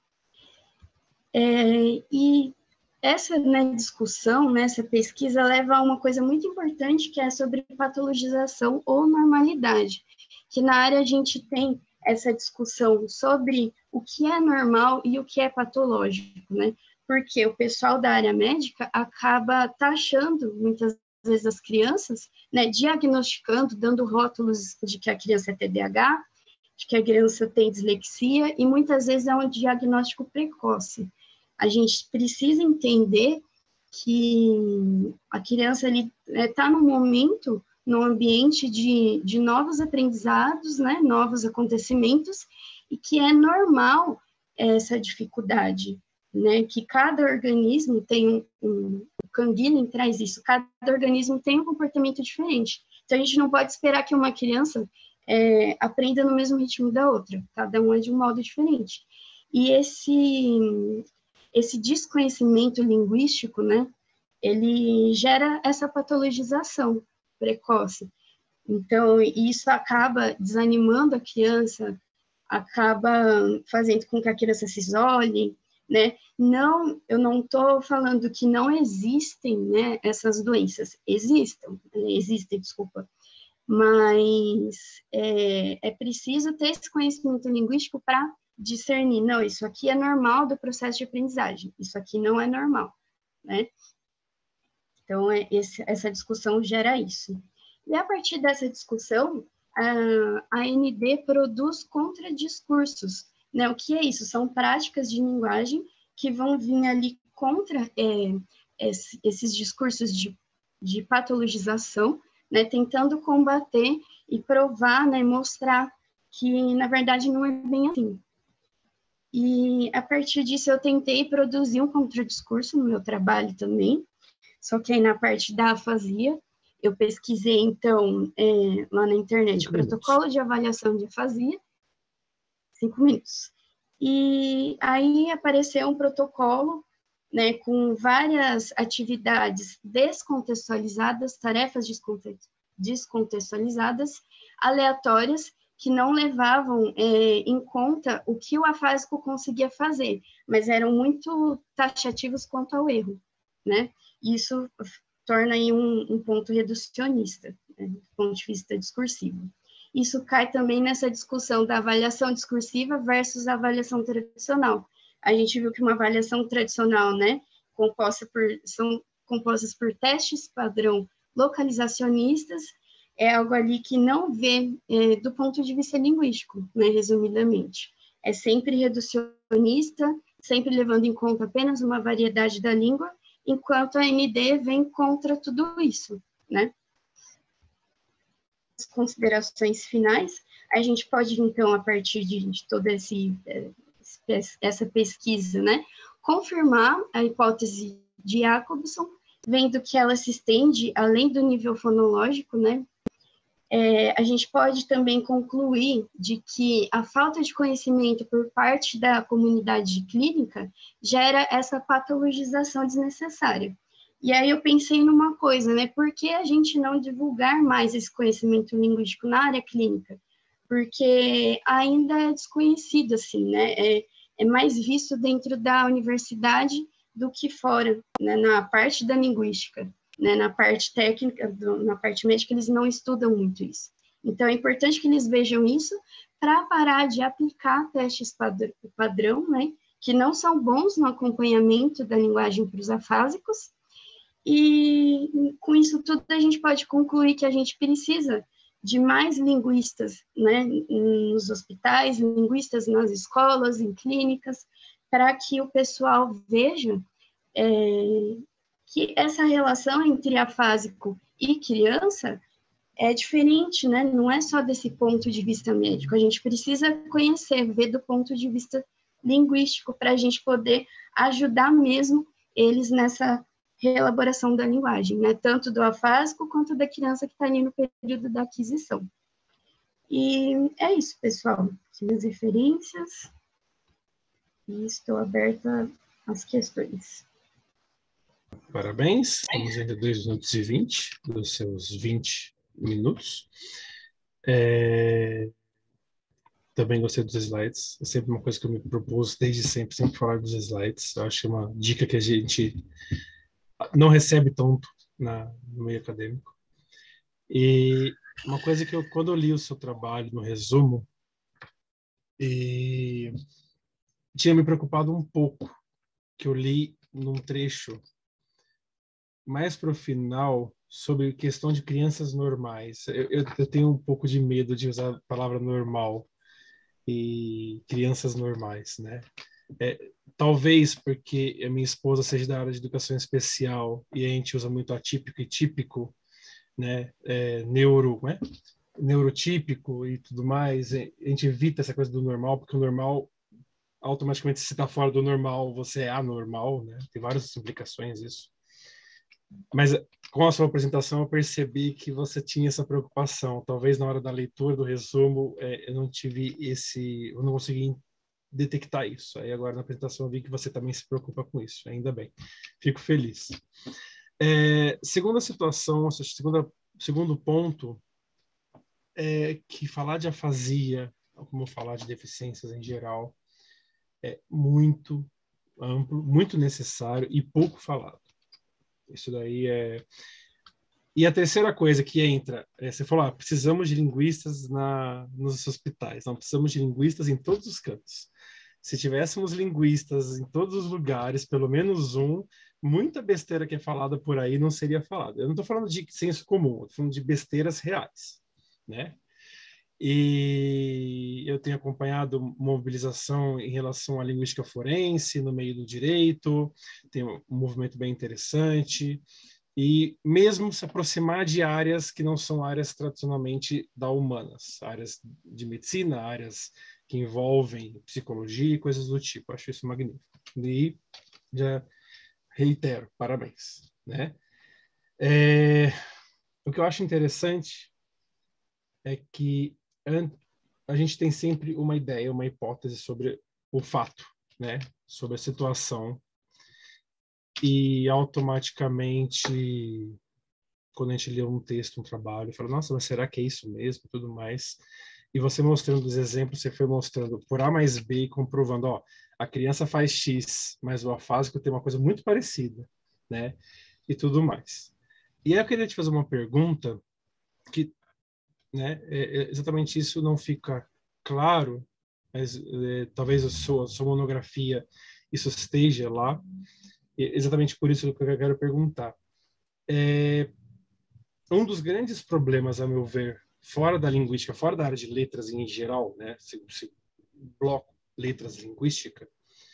E essa, né, discussão, né, essa pesquisa leva a uma coisa muito importante, que é sobre patologização ou normalidade, que na área a gente tem essa discussão sobre o que é normal e o que é patológico, né? Porque o pessoal da área médica acaba taxando, muitas vezes, as crianças, né, diagnosticando, dando rótulos de que a criança é TDAH, de que a criança tem dislexia, e muitas vezes é um diagnóstico precoce. A gente precisa entender que a criança está no momento, no ambiente de novos aprendizados, né, novos acontecimentos, e que é normal essa dificuldade, né, que cada organismo tem o Canguilhem traz isso, cada organismo tem um comportamento diferente. Então, a gente não pode esperar que uma criança aprenda no mesmo ritmo da outra, cada um é de um modo diferente. E esse desconhecimento linguístico, né, ele gera essa patologização precoce. Então, isso acaba desanimando a criança, acaba fazendo com que a criança se isole, né? Não, eu não estou falando que não existem, né, essas doenças. Existem, desculpa. Mas é preciso ter esse conhecimento linguístico para discernir, não, isso aqui é normal do processo de aprendizagem, isso aqui não é normal, né? Então, essa discussão gera isso. E a partir dessa discussão, a AND produz contradiscursos, né? O que é isso? São práticas de linguagem que vão vir ali contra esses discursos de patologização, né? Tentando combater e provar, né? Mostrar que, na verdade, não é bem assim. E, a partir disso, eu tentei produzir um contradiscurso no meu trabalho também, só que aí na parte da afasia, eu pesquisei, então, lá na internet, protocolo de avaliação de afasia, 5 minutos. E aí apareceu um protocolo, né, com várias atividades descontextualizadas, tarefas descontextualizadas, aleatórias, que não levavam em conta o que o afásico conseguia fazer, mas eram muito taxativos quanto ao erro, né? Isso torna aí um ponto reducionista, né, do ponto de vista discursivo. Isso cai também nessa discussão da avaliação discursiva versus a avaliação tradicional. A gente viu que uma avaliação tradicional, né, são compostas por testes padrão localizacionistas, é algo ali que não vê do ponto de vista linguístico, né, resumidamente. É sempre reducionista, sempre levando em conta apenas uma variedade da língua, enquanto a AND vem contra tudo isso, né? As considerações finais, a gente pode, então, a partir de toda essa pesquisa, né, confirmar a hipótese de Jacobson, vendo que ela se estende além do nível fonológico, né? A gente pode também concluir de que a falta de conhecimento por parte da comunidade clínica gera essa patologização desnecessária. E aí eu pensei numa coisa, né? Por que a gente não divulgar mais esse conhecimento linguístico na área clínica? Porque ainda é desconhecido, assim, né? É mais visto dentro da universidade do que fora, né? Na parte da linguística, né? Na parte técnica, na parte médica, eles não estudam muito isso. Então, é importante que eles vejam isso para parar de aplicar testes padrão, né? Que não são bons no acompanhamento da linguagem para os afásicos. E com isso tudo a gente pode concluir que a gente precisa de mais linguistas, né, nos hospitais, linguistas nas escolas, em clínicas, para que o pessoal veja que essa relação entre afásico e criança é diferente, né? Não é só desse ponto de vista médico, a gente precisa conhecer, ver do ponto de vista linguístico, para a gente poder ajudar mesmo eles nessa reelaboração da linguagem, né? Tanto do afásico quanto da criança que está ali no período da aquisição. E é isso, pessoal. Minhas referências. E estou aberta às questões. Parabéns. Estamos ainda 2 minutos e 20 dos seus 20 minutos. Também gostei dos slides. É sempre uma coisa que eu me propus desde sempre falar dos slides. Eu acho que é uma dica que a gente não recebe tanto no meio acadêmico. E uma coisa que quando eu li o seu trabalho no resumo, tinha me preocupado um pouco, que eu li num trecho mais para o final sobre questão de crianças normais. Eu tenho um pouco de medo de usar a palavra normal e crianças normais, né? Talvez porque a minha esposa seja da área de educação especial e a gente usa muito atípico e típico, né? Neurotípico e tudo mais. A gente evita essa coisa do normal, porque o normal, automaticamente, se está fora do normal, você é anormal, né? Tem várias implicações isso. Mas com a sua apresentação eu percebi que você tinha essa preocupação. Talvez na hora da leitura do resumo eu não consegui detectar isso. Aí agora na apresentação eu vi que você também se preocupa com isso. Ainda bem. Fico feliz. Segunda situação, segundo ponto, é que falar de afasia, como falar de deficiências em geral, é muito amplo, muito necessário e pouco falado. Isso daí é... E a terceira coisa que entra, você falou, precisamos de linguistas nos hospitais. Não, precisamos de linguistas em todos os cantos. Se tivéssemos linguistas em todos os lugares, pelo menos muita besteira que é falada por aí não seria falada. Eu não estou falando de senso comum, eu estou falando de besteiras reais, né? E eu tenho acompanhado mobilização em relação à linguística forense no meio do direito, tem um movimento bem interessante, e mesmo se aproximar de áreas que não são áreas tradicionalmente da humanas, áreas de medicina, áreas que envolvem psicologia e coisas do tipo. Acho isso magnífico. E já reitero, parabéns, né? O que eu acho interessante é que a gente tem sempre uma ideia, uma hipótese sobre o fato, né? Sobre a situação. E automaticamente, quando a gente lê um texto, um trabalho, fala, nossa, mas será que é isso mesmo? Tudo mais. E você mostrando os exemplos, você foi mostrando por A mais B e comprovando, a criança faz X, mas o afásico tem uma coisa muito parecida, né? E tudo mais. E aí eu queria te fazer uma pergunta que, né, exatamente isso não fica claro, mas talvez a sua monografia isso esteja lá, exatamente por isso que eu quero perguntar. Um dos grandes problemas, a meu ver, fora da linguística, fora da área de letras em geral, né, esse bloco letras linguística,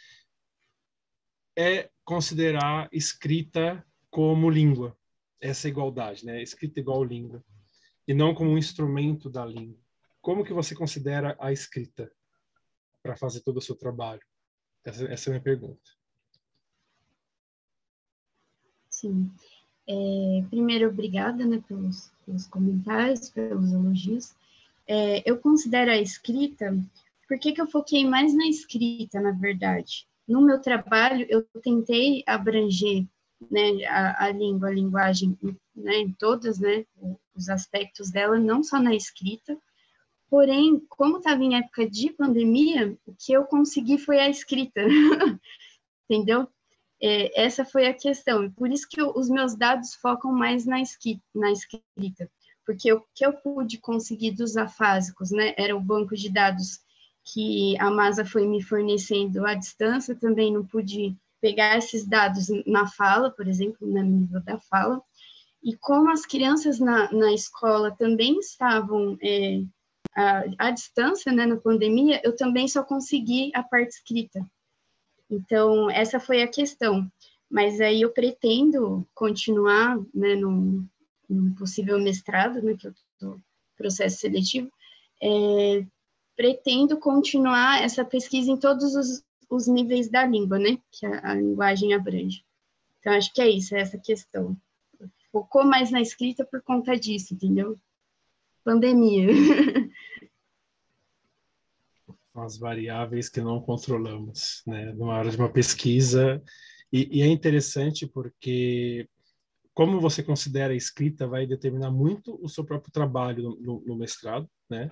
é considerar escrita como língua, essa igualdade, né, escrita igual língua, e não como um instrumento da língua. Como que você considera a escrita para fazer todo o seu trabalho? Essa é a minha pergunta. Sim. Primeiro, obrigada, né, pelos comentários, pelos elogios. Eu considero a escrita, por que eu foquei mais na escrita, na verdade? No meu trabalho, eu tentei abranger né, a língua, a linguagem, né, em todos, né, os aspectos dela, não só na escrita. Porém, como estava em época de pandemia, o que eu consegui foi a escrita, entendeu? Essa foi a questão. Por isso que os meus dados focam mais na escrita, porque o que eu pude conseguir dos afásicos, né, era o banco de dados que a Masa foi me fornecendo à distância, também não pude pegar esses dados na fala, por exemplo, no nível da fala, e como as crianças na escola também estavam à distância, né, na pandemia, eu também só consegui a parte escrita. Então, essa foi a questão. Mas aí eu pretendo continuar, né, num possível mestrado, né, que eu estou processo seletivo, pretendo continuar essa pesquisa em todos os níveis da língua, né, que a linguagem abrange. Então, acho que é isso, é essa questão. Focou mais na escrita por conta disso, entendeu? Pandemia. As variáveis que não controlamos, né? Numa hora de uma pesquisa, e é interessante porque como você considera a escrita vai determinar muito o seu próprio trabalho no mestrado, né?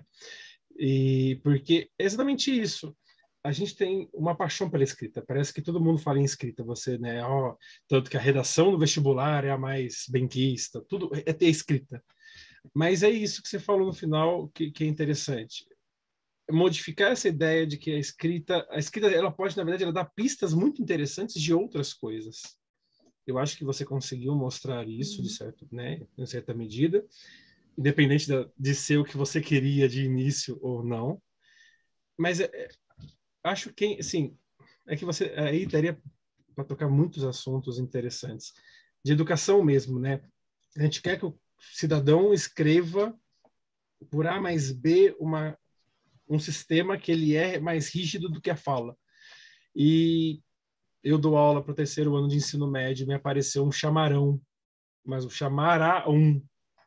E porque é exatamente isso. A gente tem uma paixão pela escrita. Parece que todo mundo fala em escrita. Você, né? Tanto que a redação do vestibular é a mais benquista. Tudo é ter escrita. Mas é isso que você falou no final que é interessante. Modificar essa ideia de que a escrita ela pode, na verdade, ela dar pistas muito interessantes de outras coisas. Eu acho que você conseguiu mostrar isso de certo, né, em certa medida, independente de ser o que você queria de início ou não. Mas acho que, assim, é que você aí daria para tocar muitos assuntos interessantes de educação mesmo, né? A gente quer que o cidadão escreva por A mais B um sistema que ele é mais rígido do que a fala. E eu dou aula para o 3º ano de ensino médio e me apareceu um chamarão, mas o chamará um.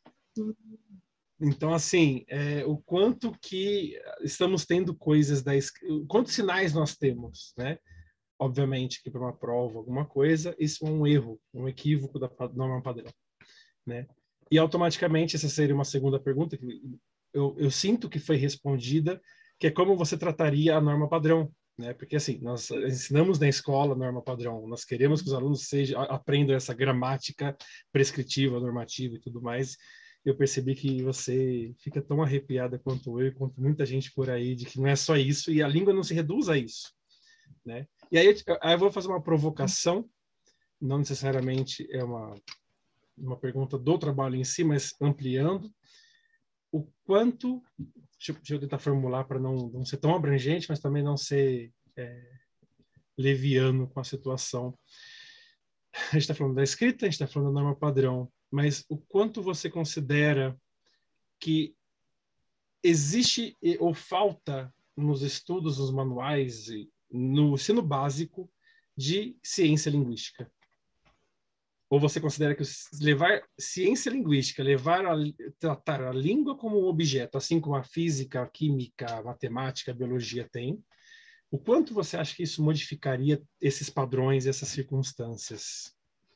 Então, assim, o quanto que estamos tendo coisas quantos sinais nós temos, né? Obviamente que para uma prova, alguma coisa, isso é um erro, um equívoco da norma padrão, né? E automaticamente, essa seria uma segunda pergunta que eu sinto que foi respondida, que é como você trataria a norma padrão, né? Porque assim, nós ensinamos na escola a norma padrão, nós queremos que os alunos aprendam essa gramática prescritiva, normativa e tudo mais. Eu percebi que você fica tão arrepiada quanto eu e quanto muita gente por aí de que não é só isso e a língua não se reduz a isso, né? E aí eu vou fazer uma provocação, não necessariamente é uma pergunta do trabalho em si, mas ampliando o quanto, deixa eu tentar formular para não ser tão abrangente, mas também não ser leviano com a situação. A gente está falando da escrita, a gente está falando da norma padrão, mas o quanto você considera que existe ou falta nos estudos, nos manuais, no ensino básico de ciência linguística? Ou você considera que levar ciência linguística, tratar a língua como um objeto, assim como a física, a química, a matemática, a biologia tem, o quanto você acha que isso modificaria esses padrões, essas circunstâncias?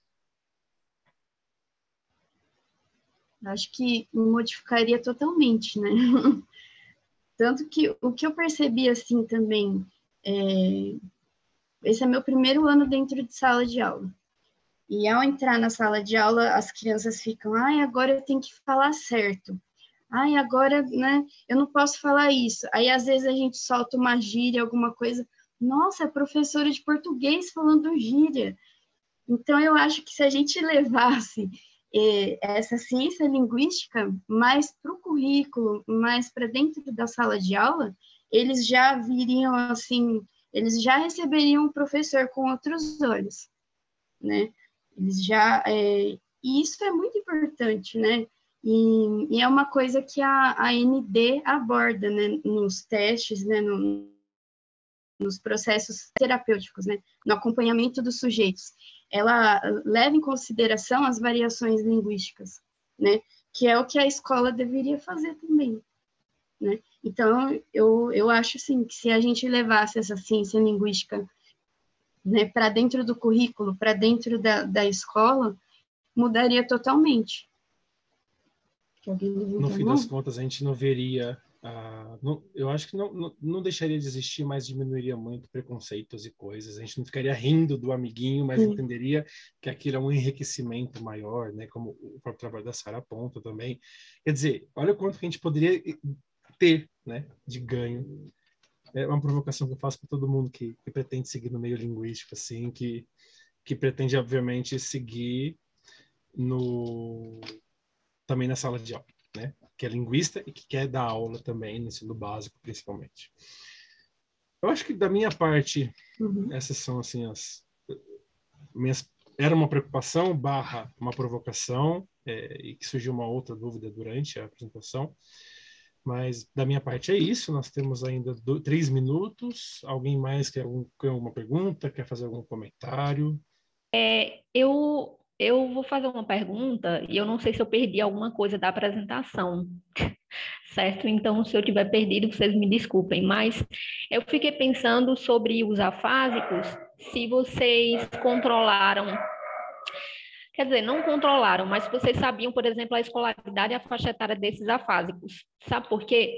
Acho que modificaria totalmente, né? Tanto que o que eu percebi assim também, esse é meu primeiro ano dentro de sala de aula. E ao entrar na sala de aula, as crianças ficam, agora eu tenho que falar certo. Agora, né, eu não posso falar isso. Aí, às vezes, a gente solta uma gíria, alguma coisa. Nossa, é professora de português falando gíria. Então, eu acho que se a gente levasse essa ciência linguística mais para o currículo, mais para dentro da sala de aula, eles já viriam, assim, eles já receberiam o professor com outros olhos, né? Eles já... e isso é muito importante, né? E é uma coisa que a AND aborda, né? Nos testes, né? Nos processos terapêuticos, né? No acompanhamento dos sujeitos. Ela leva em consideração as variações linguísticas, né? Que é o que a escola deveria fazer também, né? Então, eu acho, assim, que se a gente levasse essa ciência linguística né, para dentro do currículo, para dentro da escola, mudaria totalmente. No fim das contas, a gente não veria... eu acho que não deixaria de existir, mas diminuiria muito preconceitos e coisas. A gente não ficaria rindo do amiguinho, mas entenderia que aquilo é um enriquecimento maior, né? Como o próprio trabalho da Sara aponta também. Quer dizer, olha o quanto que a gente poderia ter, né, de ganho. É uma provocação que eu faço para todo mundo que pretende seguir no meio linguístico, assim, que pretende, obviamente, seguir também na sala de aula, né? Que é linguista e que quer dar aula também no ensino básico, principalmente. Eu acho que da minha parte, essas são assim as minhas. Era uma preocupação / uma provocação, e que surgiu uma outra dúvida durante a apresentação. Mas da minha parte é isso. Nós temos ainda 3 minutos. Alguém mais quer alguma pergunta? Quer fazer algum comentário? Eu vou fazer uma pergunta e eu não sei se eu perdi alguma coisa da apresentação, certo? Então, se eu tiver perdido, vocês me desculpem, mas eu fiquei pensando sobre os afásicos, se vocês controlaram, quer dizer, não controlaram, mas se vocês sabiam, por exemplo, a escolaridade e a faixa etária desses afásicos. Sabe por quê?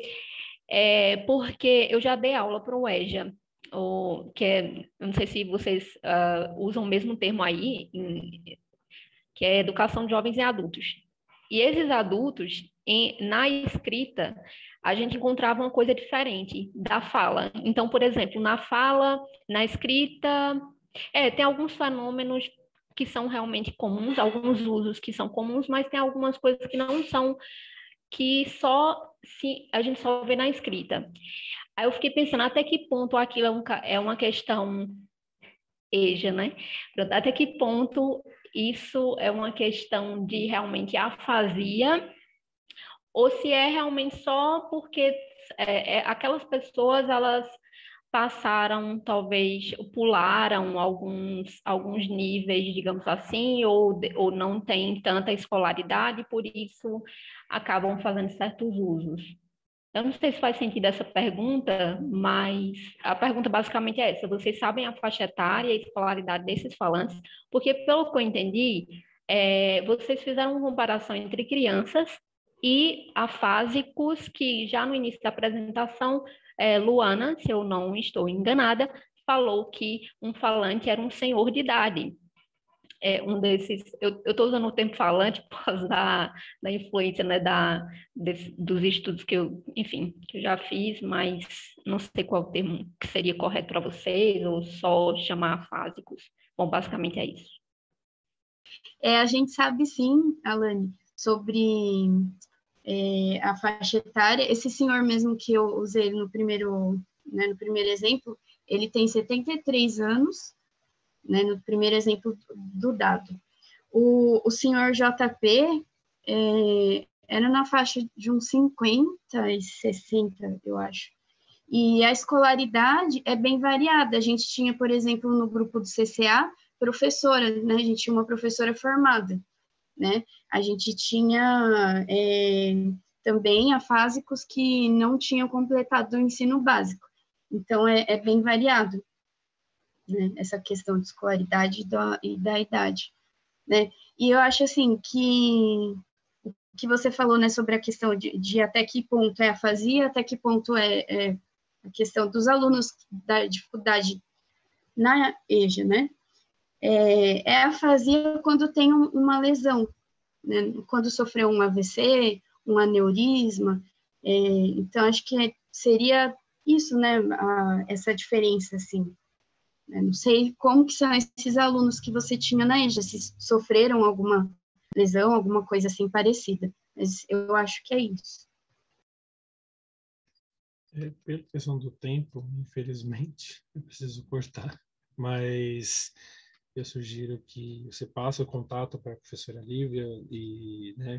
Porque eu já dei aula para o EJA, eu não sei se vocês usam o mesmo termo aí, que é Educação de Jovens e Adultos. E esses adultos, na escrita, a gente encontrava uma coisa diferente da fala. Então, por exemplo, na fala, na escrita, tem alguns fenômenos que são realmente comuns, alguns usos que são comuns, mas tem algumas coisas que não são, que a gente só vê na escrita. Aí eu fiquei pensando até que ponto aquilo é uma questão EJA, né? Até que ponto isso é uma questão de realmente afasia, ou se é realmente só porque aquelas pessoas, elas passaram, talvez, pularam alguns níveis, digamos assim, ou não têm tanta escolaridade, por isso acabam fazendo certos usos. Eu não sei se faz sentido essa pergunta, mas a pergunta basicamente é essa: vocês sabem a faixa etária e a escolaridade desses falantes? Porque, pelo que eu entendi, vocês fizeram uma comparação entre crianças e afásicos, que já no início da apresentação, Luana, se eu não estou enganada, falou que um falante era um senhor de idade. Um desses, eu estou usando o termo falante por causa da influência, né, dos estudos que eu já fiz, mas não sei qual o termo que seria correto para vocês, ou só chamar afásicos. Bom, basicamente é isso. A gente sabe sim, Alane, sobre a faixa etária. Esse senhor mesmo que eu usei no primeiro exemplo, ele tem 73 anos, né, no primeiro exemplo do dado. O senhor JP era na faixa de uns 50 e 60, eu acho. E a escolaridade é bem variada. A gente tinha, por exemplo, no grupo do CCA, professora, né? A gente tinha uma professora formada, né? A gente tinha também afásicos que não tinham completado o ensino básico. Então, é bem variado, né? Essa questão de escolaridade e da idade, né? E eu acho, assim, que você falou, né, sobre a questão de até que ponto é afasia, até que ponto é a questão dos alunos da dificuldade na EJA, né? É afasia quando tem uma lesão, né? Quando sofreu um AVC, um aneurisma. Então, acho que seria isso, né? Essa diferença, assim. Não sei como que são esses alunos que você tinha na EJA, se sofreram alguma lesão, alguma coisa assim parecida. Mas eu acho que é isso. Pela questão do tempo, infelizmente, eu preciso cortar. Mas eu sugiro que você passe o contato para a professora Lívia e, né?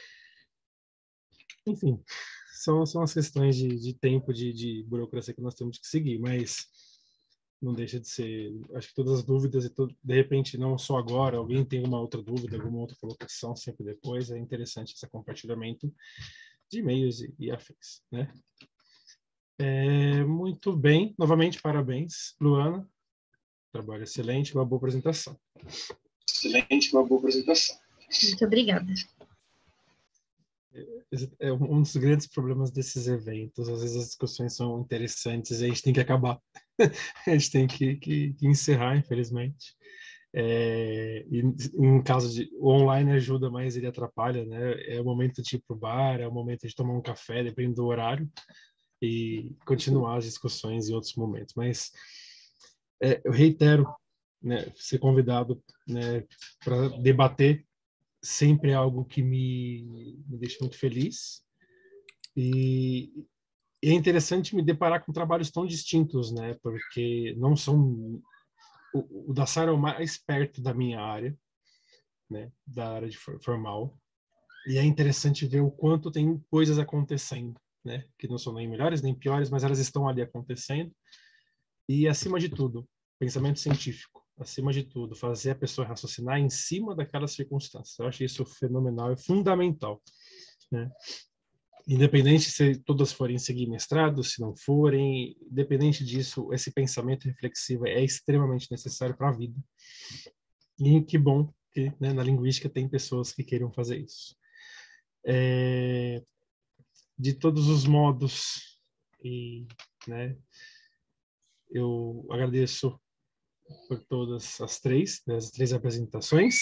Enfim, são as questões de tempo, de burocracia que nós temos que seguir, mas não deixa de ser, acho que todas as dúvidas, de repente, não só agora, alguém tem uma outra dúvida, alguma outra colocação, sempre depois, é interessante esse compartilhamento de e-mails e afins, né? Muito bem, novamente, parabéns, Luana. trabalho excelente, uma boa apresentação. Excelente, uma boa apresentação. Muito obrigada. É um dos grandes problemas desses eventos. Às vezes as discussões são interessantes e a gente tem que acabar. A gente tem que encerrar, infelizmente. E em caso de... O online ajuda, mas ele atrapalha, né? É o momento de ir para o bar, é o momento de tomar um café, dependendo do horário, e continuar as discussões em outros momentos. Mas eu reitero, né, ser convidado, né, para debater sempre é algo que me deixa muito feliz. E é interessante me deparar com trabalhos tão distintos, né? Porque não são... O da Sara é o mais perto da minha área, né? Da área de formal. E é interessante ver o quanto tem coisas acontecendo, né? Que não são nem melhores nem piores, mas elas estão ali acontecendo. E, acima de tudo, pensamento científico. Acima de tudo, fazer a pessoa raciocinar em cima daquelas circunstâncias. Eu acho isso fenomenal e fundamental, né? Independente se todas forem seguir mestrado, se não forem, independente disso, esse pensamento reflexivo é extremamente necessário para a vida. E que bom que, né, na linguística tem pessoas que queiram fazer isso. De todos os modos, né, eu agradeço por todas as três, né, as três apresentações,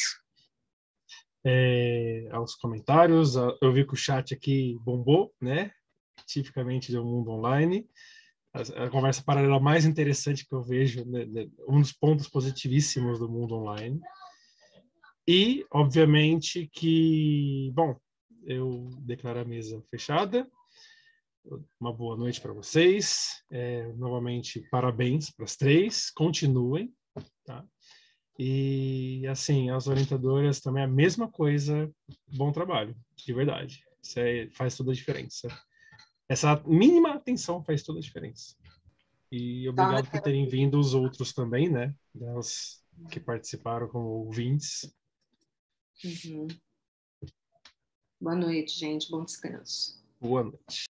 aos comentários. Eu vi que o chat aqui bombou, né? Tipicamente do mundo online. A conversa paralela mais interessante que eu vejo, né, um dos pontos positivíssimos do mundo online. E, obviamente, que, bom, eu declaro a mesa fechada. Uma boa noite para vocês. Novamente, parabéns para as três. Continuem, tá? E, assim, as orientadoras também a mesma coisa. Bom trabalho, de verdade. Isso faz toda a diferença. Essa mínima atenção faz toda a diferença. E obrigado por terem vindo os outros também, né? Os que participaram como ouvintes. Uhum. Boa noite, gente. Bom descanso. Boa noite.